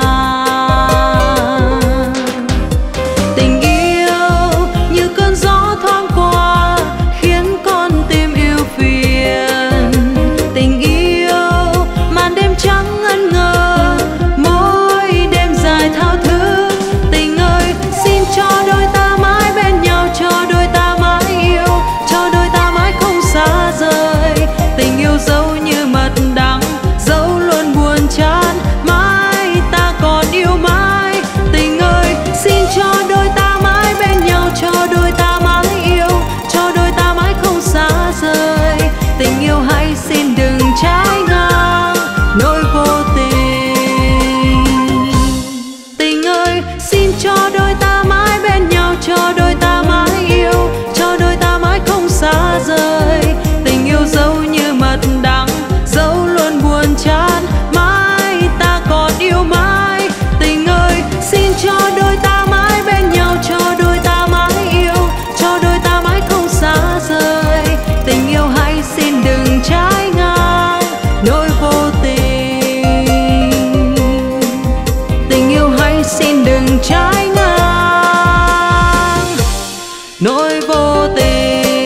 Speaker 1: Dẫu như mật đắng, dẫu luôn buồn chán, mãi ta còn yêu mãi. Tình ơi xin cho đôi ta mãi bên nhau, cho đôi ta mãi yêu, cho đôi ta mãi không xa rời. Tình yêu hãy xin đừng trái ngang nỗi vô tình. Tình ơi xin cho đôi ta mãi bên nhau, cho đôi ta mãi yêu, cho đôi ta mãi không xa rời. Tình yêu dẫu như mật đắng, dẫu luôn buồn chán, mãi ta còn yêu mãi. Tình ơi xin cho đôi ta mãi bên nhau, cho đôi ta mãi yêu, cho đôi ta mãi không xa rời. Tình yêu hãy xin đừng trái ngang nỗi vô tình. Tình yêu hãy xin đừng trái ngang nỗi vô tình.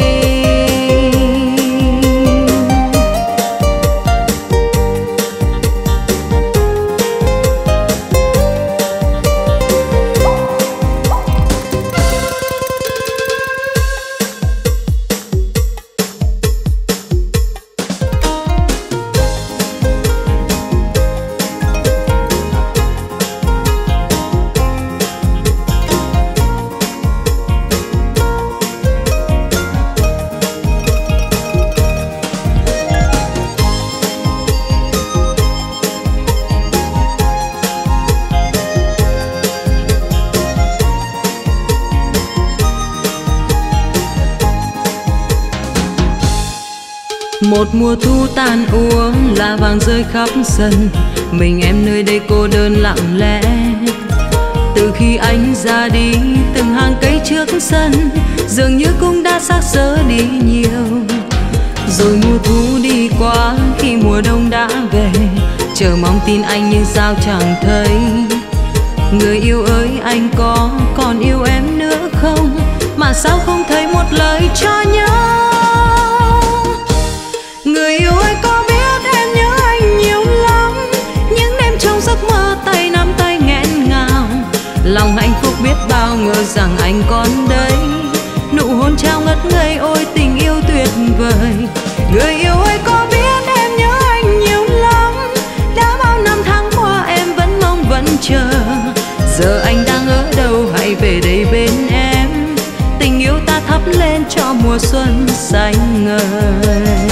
Speaker 1: Một mùa thu tàn uống, lá vàng rơi khắp sân. Mình em nơi đây cô đơn lặng lẽ. Từ khi anh ra đi, từng hàng cây trước sân dường như cũng đã xác xơ đi nhiều. Rồi mùa thu đi qua, khi mùa đông đã về, chờ mong tin anh nhưng sao chẳng thấy. Người yêu ơi anh có còn yêu em nữa không, mà sao không thấy một lời cho nhau. Người yêu ơi có biết em nhớ anh nhiều lắm, những đêm trong giấc mơ tay nắm tay nghẹn ngào. Lòng hạnh phúc biết bao, ngờ rằng anh còn đây. Nụ hôn trao ngất ngây, ôi tình yêu tuyệt vời. Người xuân xanh ngời.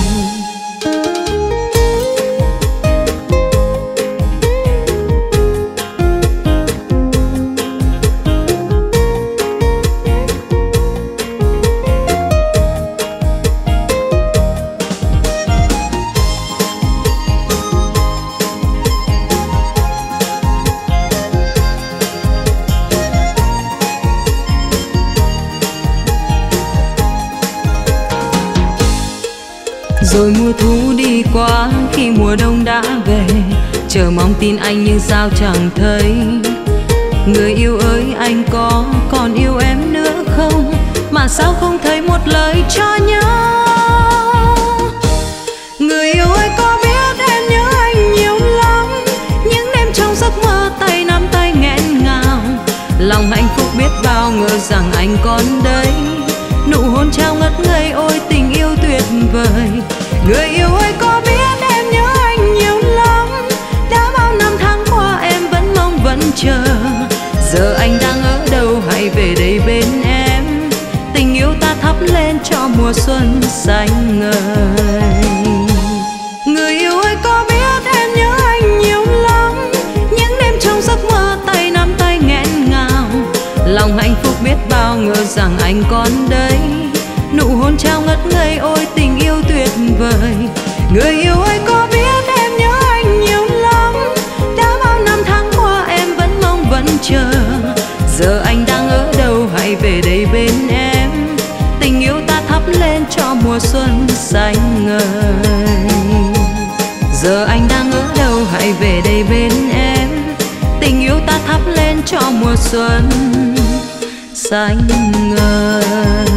Speaker 1: Rồi mùa thu đi qua, khi mùa đông đã về, chờ mong tin anh nhưng sao chẳng thấy. Người yêu ơi anh có còn yêu em nữa không, mà sao không thấy một lời cho nhau. Người yêu ơi có biết em nhớ anh nhiều lắm, những đêm trong giấc mơ tay nắm tay nghẹn ngào. Lòng hạnh phúc biết bao ngờ rằng anh còn đây, nụ hôn trao ngất ngây ôi tình yêu tuyệt vời. Người yêu ơi có biết em nhớ anh nhiều lắm, đã bao năm tháng qua em vẫn mong vẫn chờ. Giờ anh đang ở đâu hãy về đây bên em, tình yêu ta thắp lên cho mùa xuân xanh ngời. Người yêu ơi có biết em nhớ anh nhiều lắm, những đêm trong giấc mơ tay nắm tay nghẹn ngào. Lòng hạnh phúc biết bao ngờ rằng anh còn đây, nụ hôn trao ngất ngây ôi tình yêu tuyệt vời. Người yêu ơi có biết em nhớ anh nhiều lắm, đã bao năm tháng qua em vẫn mong vẫn chờ. Giờ anh đang ở đâu hãy về đây bên em, tình yêu ta thắp lên cho mùa xuân xanh ngời. Giờ anh đang ở đâu hãy về đây bên em, tình yêu ta thắp lên cho mùa xuân xanh ngời.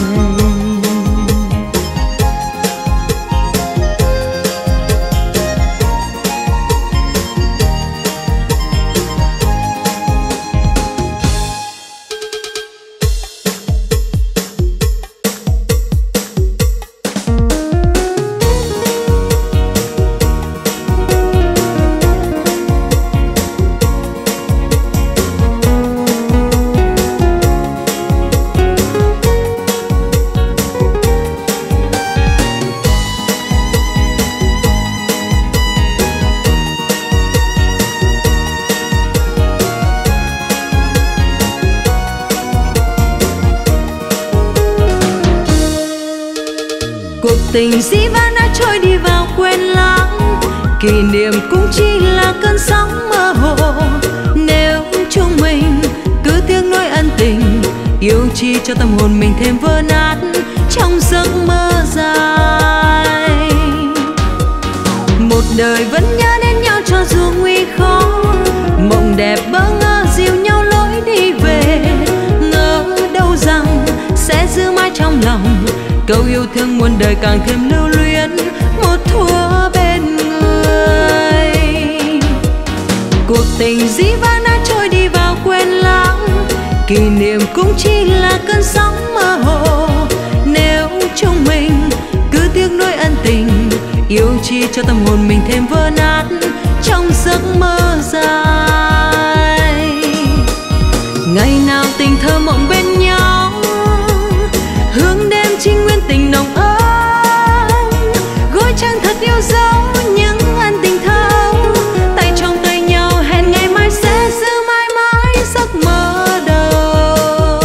Speaker 1: Cuộc tình dĩ vãng đã trôi đi vào quên lãng, kỷ niệm cũng chỉ là cơn sóng mơ hồ. Nếu chúng mình cứ tiếc nuối ân tình, yêu chi cho tâm hồn mình thêm vỡ nát trong giấc mơ dài. Một đời vẫn nhớ đến nhau cho dù nguy khó, mộng đẹp bỡ ngỡ dìu nhau lối đi về. Ngỡ đâu rằng sẽ giữ mãi trong lòng câu yêu thương muôn đời càng thêm lưu luyến một thuở bên người. Cuộc tình dĩ vãng đã trôi đi vào quên lãng, kỷ niệm cũng chỉ là cơn sóng mơ hồ. Nếu chúng mình cứ tiếc nuối ân tình, yêu chi cho tâm hồn mình thêm vỡ nát trong giấc mơ dài. Ngày nào tình thơ mộng bên nhau, hướng đêm trinh nguyên tình nồng ấm, gối chăn thật yêu dấu những ân tình thâu. Tay trong tay nhau hẹn ngày mai sẽ giữ mãi mãi giấc mơ đầu.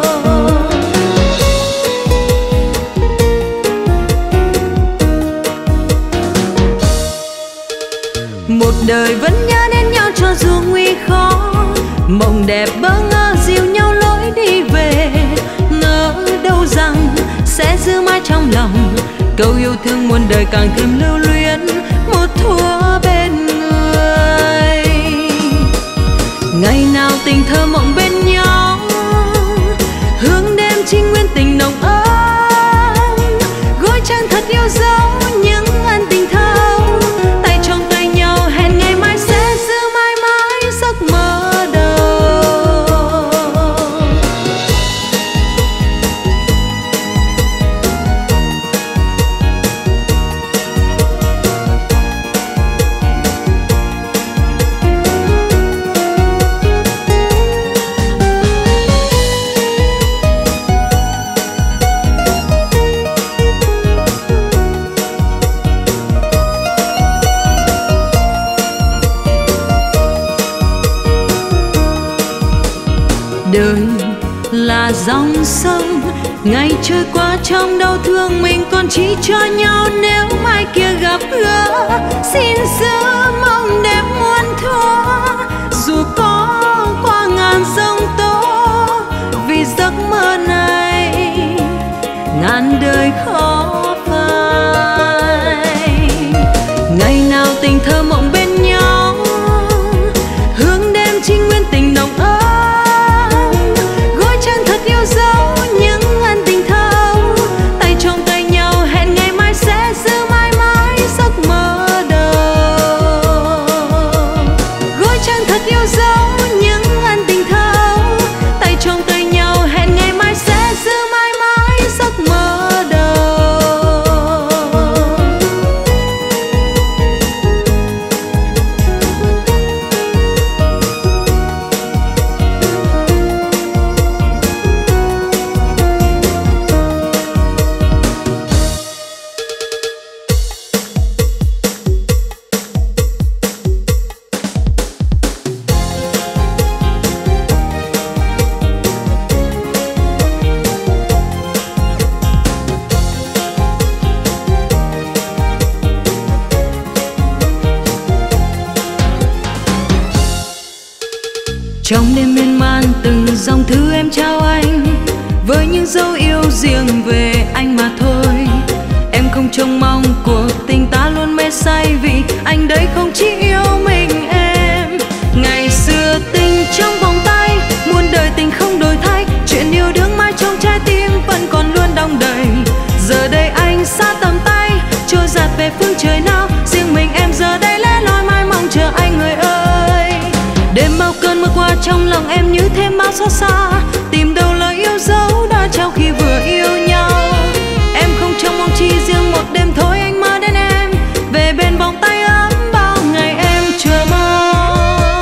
Speaker 1: Một đời vẫn nhớ đến nhau cho dù nguy khó, mộng đẹp bỡ ngỡ dìu nhau lối đi về. Ngỡ đâu rằng sẽ giữ mãi trong lòng câu yêu thương muôn đời càng thêm lưu luyến một thuở bên người. Ngày nào tình thơ mộng bên nhau, hướng đêm trinh nguyên tình nồng ấm, gối chăn thật yêu dấu những ân tình thâu. Tay trong tay nhau hẹn ngày mai sẽ giữ mãi mãi giấc mơ đầu. đời là dòng sông, ngày trôi qua trong đau thương mình còn chỉ cho nhau nếu mai kia gặp gỡ. Xin giữ mong đẹp muôn thuở dù có qua ngàn giông tố, vì giấc mơ này ngàn đời khó phai. Ngày nào tình thơ mộng bên nhau, hướng đêm trinh nguyên tình nồng ấm, gối chân thật yêu dấu những ân tình thâu, tay trong tay nhau hẹn ngày mai sẽ giữ mãi mãi giấc mơ đầu. Gối chân thật yêu dấu những ân tình thâu, tay trong tay nhau hẹn ngày mai sẽ giữ mãi mãi giấc mơ đầu. Trong đêm miên man từng dòng thư em trao anh, với những dấu yêu riêng về anh mà thôi. Em không trông mong cuộc tình ta luôn mê say, vì anh đấy không chỉ yêu mình em. Ngày xưa tình trong vòng tay, muôn đời tình không đổi thay, chuyện yêu đương mãi trong trái tim vẫn còn luôn đong đầy. Giờ đây anh xa tầm tay, trôi dạt về phương trời nào, riêng mình em giờ đây lẻ loi mãi mong chờ anh người ơi. Đêm bao cơn mưa qua trong lòng em như thêm bao xót xa, tìm đâu lời yêu dấu đã trao khi vừa yêu nhau. Em không trông mong chi riêng một đêm thôi, anh mơ đến em về bên vòng tay ấm bao ngày em chờ mong.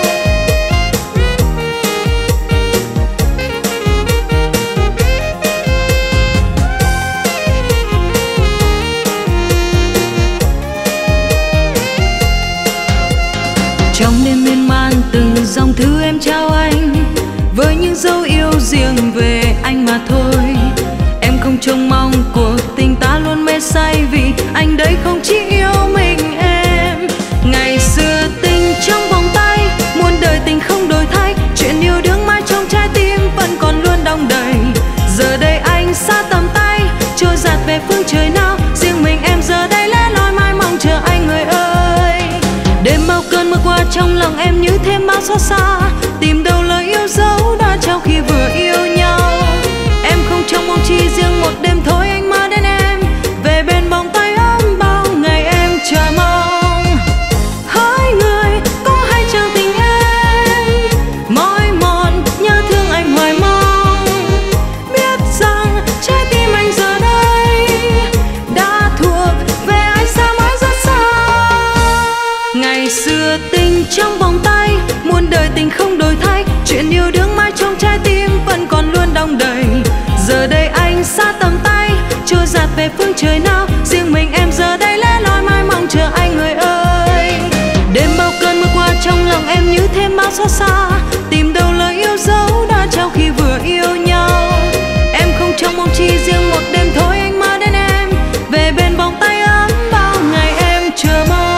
Speaker 1: Trong đêm miên man từng dòng thư em trao anh, với những dấu yêu riêng về anh mà thôi. Em không trông mong cuộc tình ta luôn mê say, vì anh đấy không chỉ yêu mình em. Ngày xưa tình trong vòng tay, muôn đời tình không đổi thay, chuyện yêu đương mãi trong trái tim vẫn còn luôn đong đầy. Giờ đây anh xa tầm tay, trôi dạt về phương trời nào, riêng mình em giờ đây lẻ loi mãi mong chờ anh người ơi. Đêm bao cơn mưa qua trong lòng em như thêm bao xót xa, tìm đâu lời yêu dấu đã trao khi vừa yêu nhau. Em không trông mong chi riêng một đêm thôi, anh mơ đến em về bên vòng tay ấm bao ngày em chờ mong. Hỡi người có hay chăng tình em mỏi mòn nhớ thương anh hoài mong, biết rằng trái tim anh giờ đây đã thuộc về ai xa mãi rất xa. Ngày xưa tình trong vòng tay, muôn đời tình không đổi thay, chuyện yêu đương mãi trong trái tim vẫn còn luôn đong đầy. Giờ đây anh xa tầm tay, trôi dạt về phương trời nào, riêng mình em giờ đây lẻ loi mãi mong chờ anh người ơi. Đêm bao cơn mưa qua trong lòng em như thêm bao xót xa, tìm đâu lời yêu dấu đã trao khi vừa yêu nhau. Em không trông mong chi riêng một đêm thôi, anh mơ đến em về bên vòng tay ấm bao ngày em chờ mong.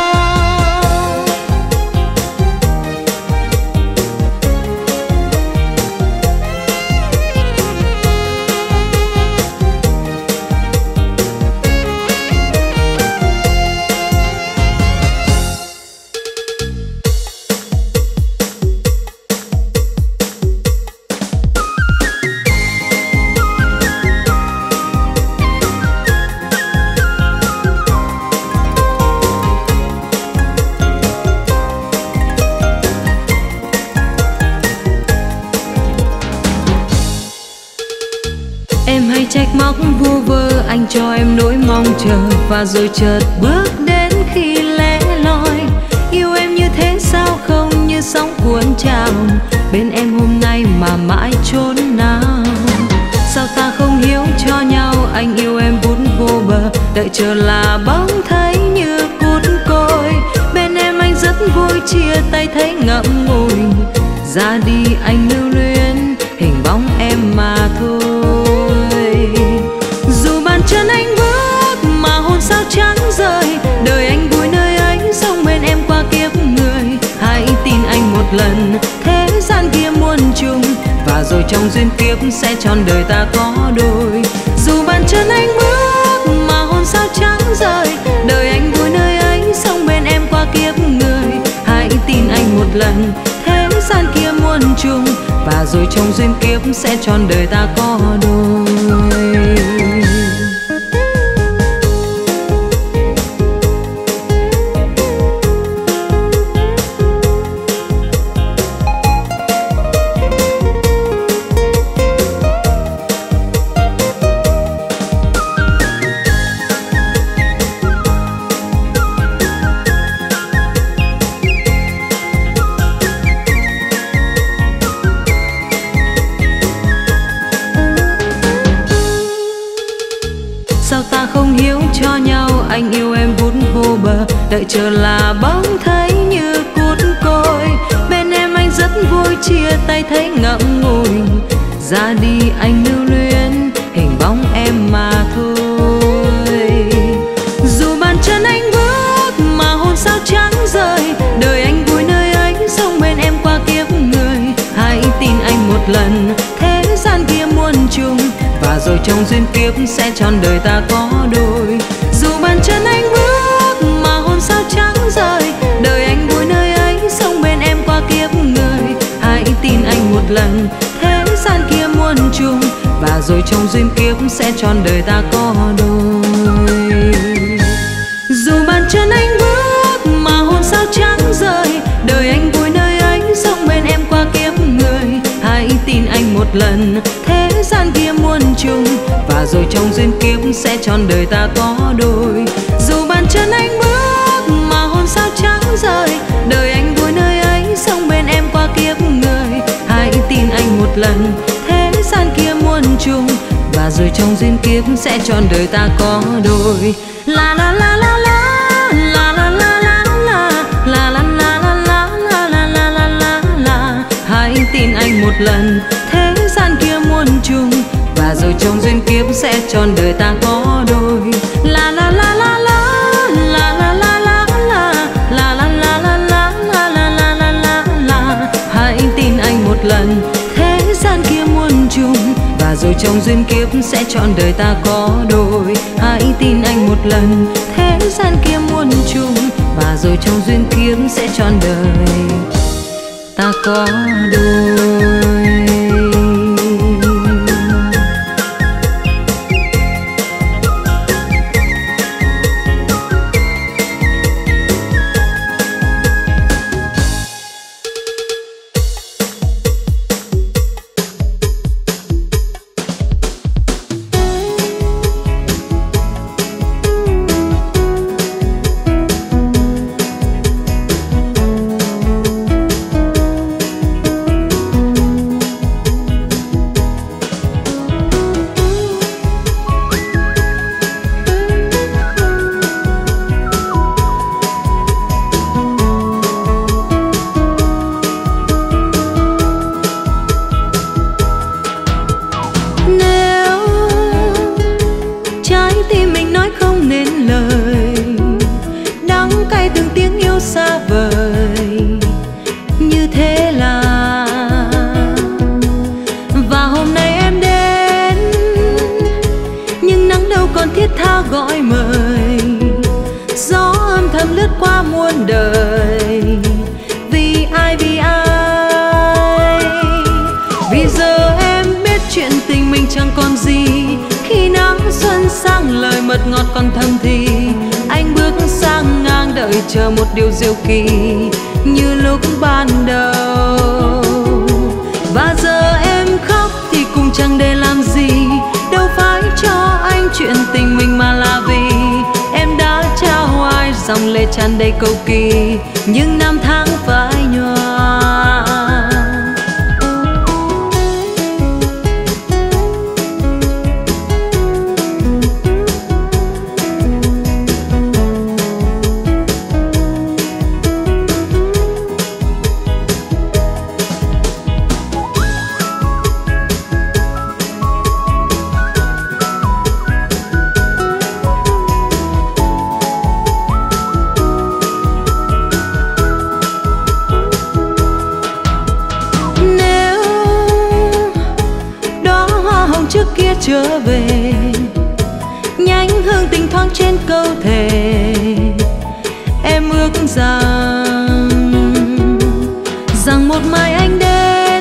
Speaker 1: Em hay trách móc vu vơ anh cho em nỗi mong chờ, và rồi chợt bước đến khi lẻ loi. Yêu em như thế sao không như sóng cuốn trào, bên em hôm nay mà mãi chốn nào. Sao ta không hiểu cho nhau, anh yêu em vút vô bờ, đợi chờ là bóng thấy như cút côi. Bên em anh rất vui chia tay thấy ngậm ngùi, ra đi anh lưu luyến trong duyên kiếp sẽ trọn đời ta có đôi. Dù bàn chân anh bước mà hồn sao trắng rời, đời anh vui nơi ấy sống bên em qua kiếp người. Hãy tin anh một lần, thế gian kia muôn trùng, và rồi trong duyên kiếp sẽ trọn đời ta có đôi. Sao ta không hiếu cho nhau, anh yêu em vút vô bờ, đợi chờ là bóng thấy như cút côi. Bên em anh rất vui, chia tay thấy ngậm ngùi, ra đi anh lưu luyến hình bóng em mà thôi. Dù bàn chân anh bước mà hồn sao trắng rời, đời anh vui nơi ấy sống bên em qua kiếp người. Hãy tin anh một lần, thế gian kia muôn trùng, và rồi trong duyên kiếp sẽ trọn đời ta có đôi. Dù bàn chân anh bước mà hồn sao trắng rời, đời anh vui nơi ấy sống bên em qua kiếp người. Hãy tin anh một lần, thế gian kia muôn trùng, và rồi trong duyên kiếp sẽ trọn đời ta có đôi. Dù bàn chân anh bước mà hồn sao trắng rời, đời anh vui nơi ấy sống bên em qua kiếp người. Hãy tin anh một lần, thế gian kia muôn trùng, và rồi trong duyên kiếp sẽ trọn đời ta có đôi. Dù bàn chân anh bước mà hồn sao trắng rời, đời anh vui nơi ấy sống bên em qua kiếp người. Hãy tin anh một lần, thế gian kia muôn trùng, và rồi trong duyên kiếp sẽ trọn đời ta có đôi. La la la la la la la la la la la la la la la la la la la la. Hãy tin anh một lần, thế gian kia muôn trùng, và rồi trong duyên kiếp sẽ trọn đời ta có đôi. La la la la la la la la la la la la la la la la la la la la. Hãy tin anh một lần, thế gian kia muôn trùng, và rồi trong duyên kiếp sẽ trọn đời ta có đôi. Hãy tin anh một lần, thế gian kia muôn trùng, và rồi trong duyên kiếp sẽ trọn đời ta có đôi. Xa vời như thế là, và hôm nay em đến nhưng nắng đâu còn thiết tha gọi mời. Gió âm thầm lướt qua muôn đời, vì ai vì ai. Vì giờ em biết chuyện tình mình chẳng còn gì, khi nắng xuân sang lời mật ngọt còn thầm thì. Anh bước sang ngang đợi chờ một điều diệu kỳ như lúc ban đầu. Và giờ em khóc thì cũng chẳng để làm gì, đâu phải cho anh chuyện tình mình mà là vì em đã trao ai dòng lệ tràn đầy cầu kỳ, những năm tháng phai nhòa. trở về, nhánh hương tình thoáng trên câu thề. Em ước rằng một mai anh đến,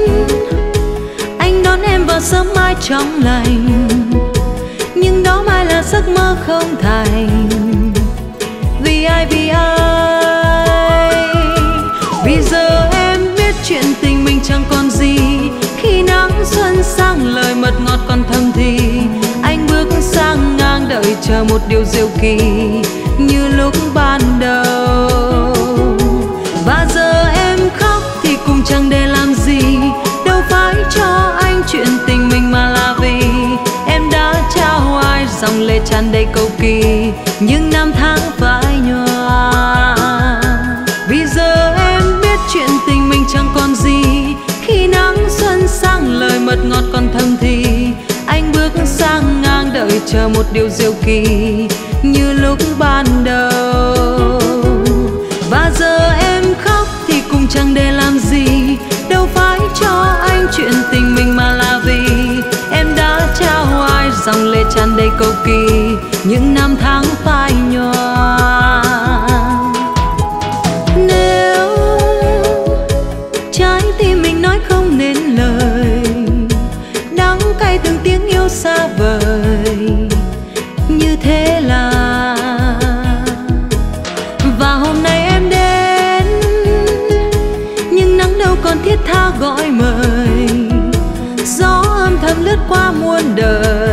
Speaker 1: anh đón em vào sớm mai trong lành, nhưng đó mai là giấc mơ không thành. Vì ai, vì ai? Vì giờ em biết chuyện tình mình chẳng còn gì, khi nắng xuân sang lời mật ngọt còn thầm thì. Anh bước sang ngang đợi chờ một điều diệu kỳ như lúc ban đầu. Và giờ em khóc thì cũng chẳng để làm gì, đâu phải cho anh chuyện tình mình mà là vì em đã trao ai dòng lệ tràn đầy cầu kỳ, những năm tháng phai nhòa. Vì giờ em biết chuyện tình mình chẳng còn gì, khi nắng xuân sang lời mật ngọt còn thầm thì. Anh bước sang ngang đợi chờ một điều diệu kỳ như lúc ban đầu. Và giờ em khóc thì cũng chẳng để làm gì, đâu phải cho anh chuyện tình mình mà là vì em đã trao ai dòng lệ tràn đầy cầu kỳ, những năm tháng phai nhòa. Nếu trái tim mình nói không nên lời, đắng cay từng tiếng yêu xa vời như thế là. Và hôm nay em đến, nhưng nắng đâu còn thiết tha gọi mời, gió âm thầm lướt qua muôn đời.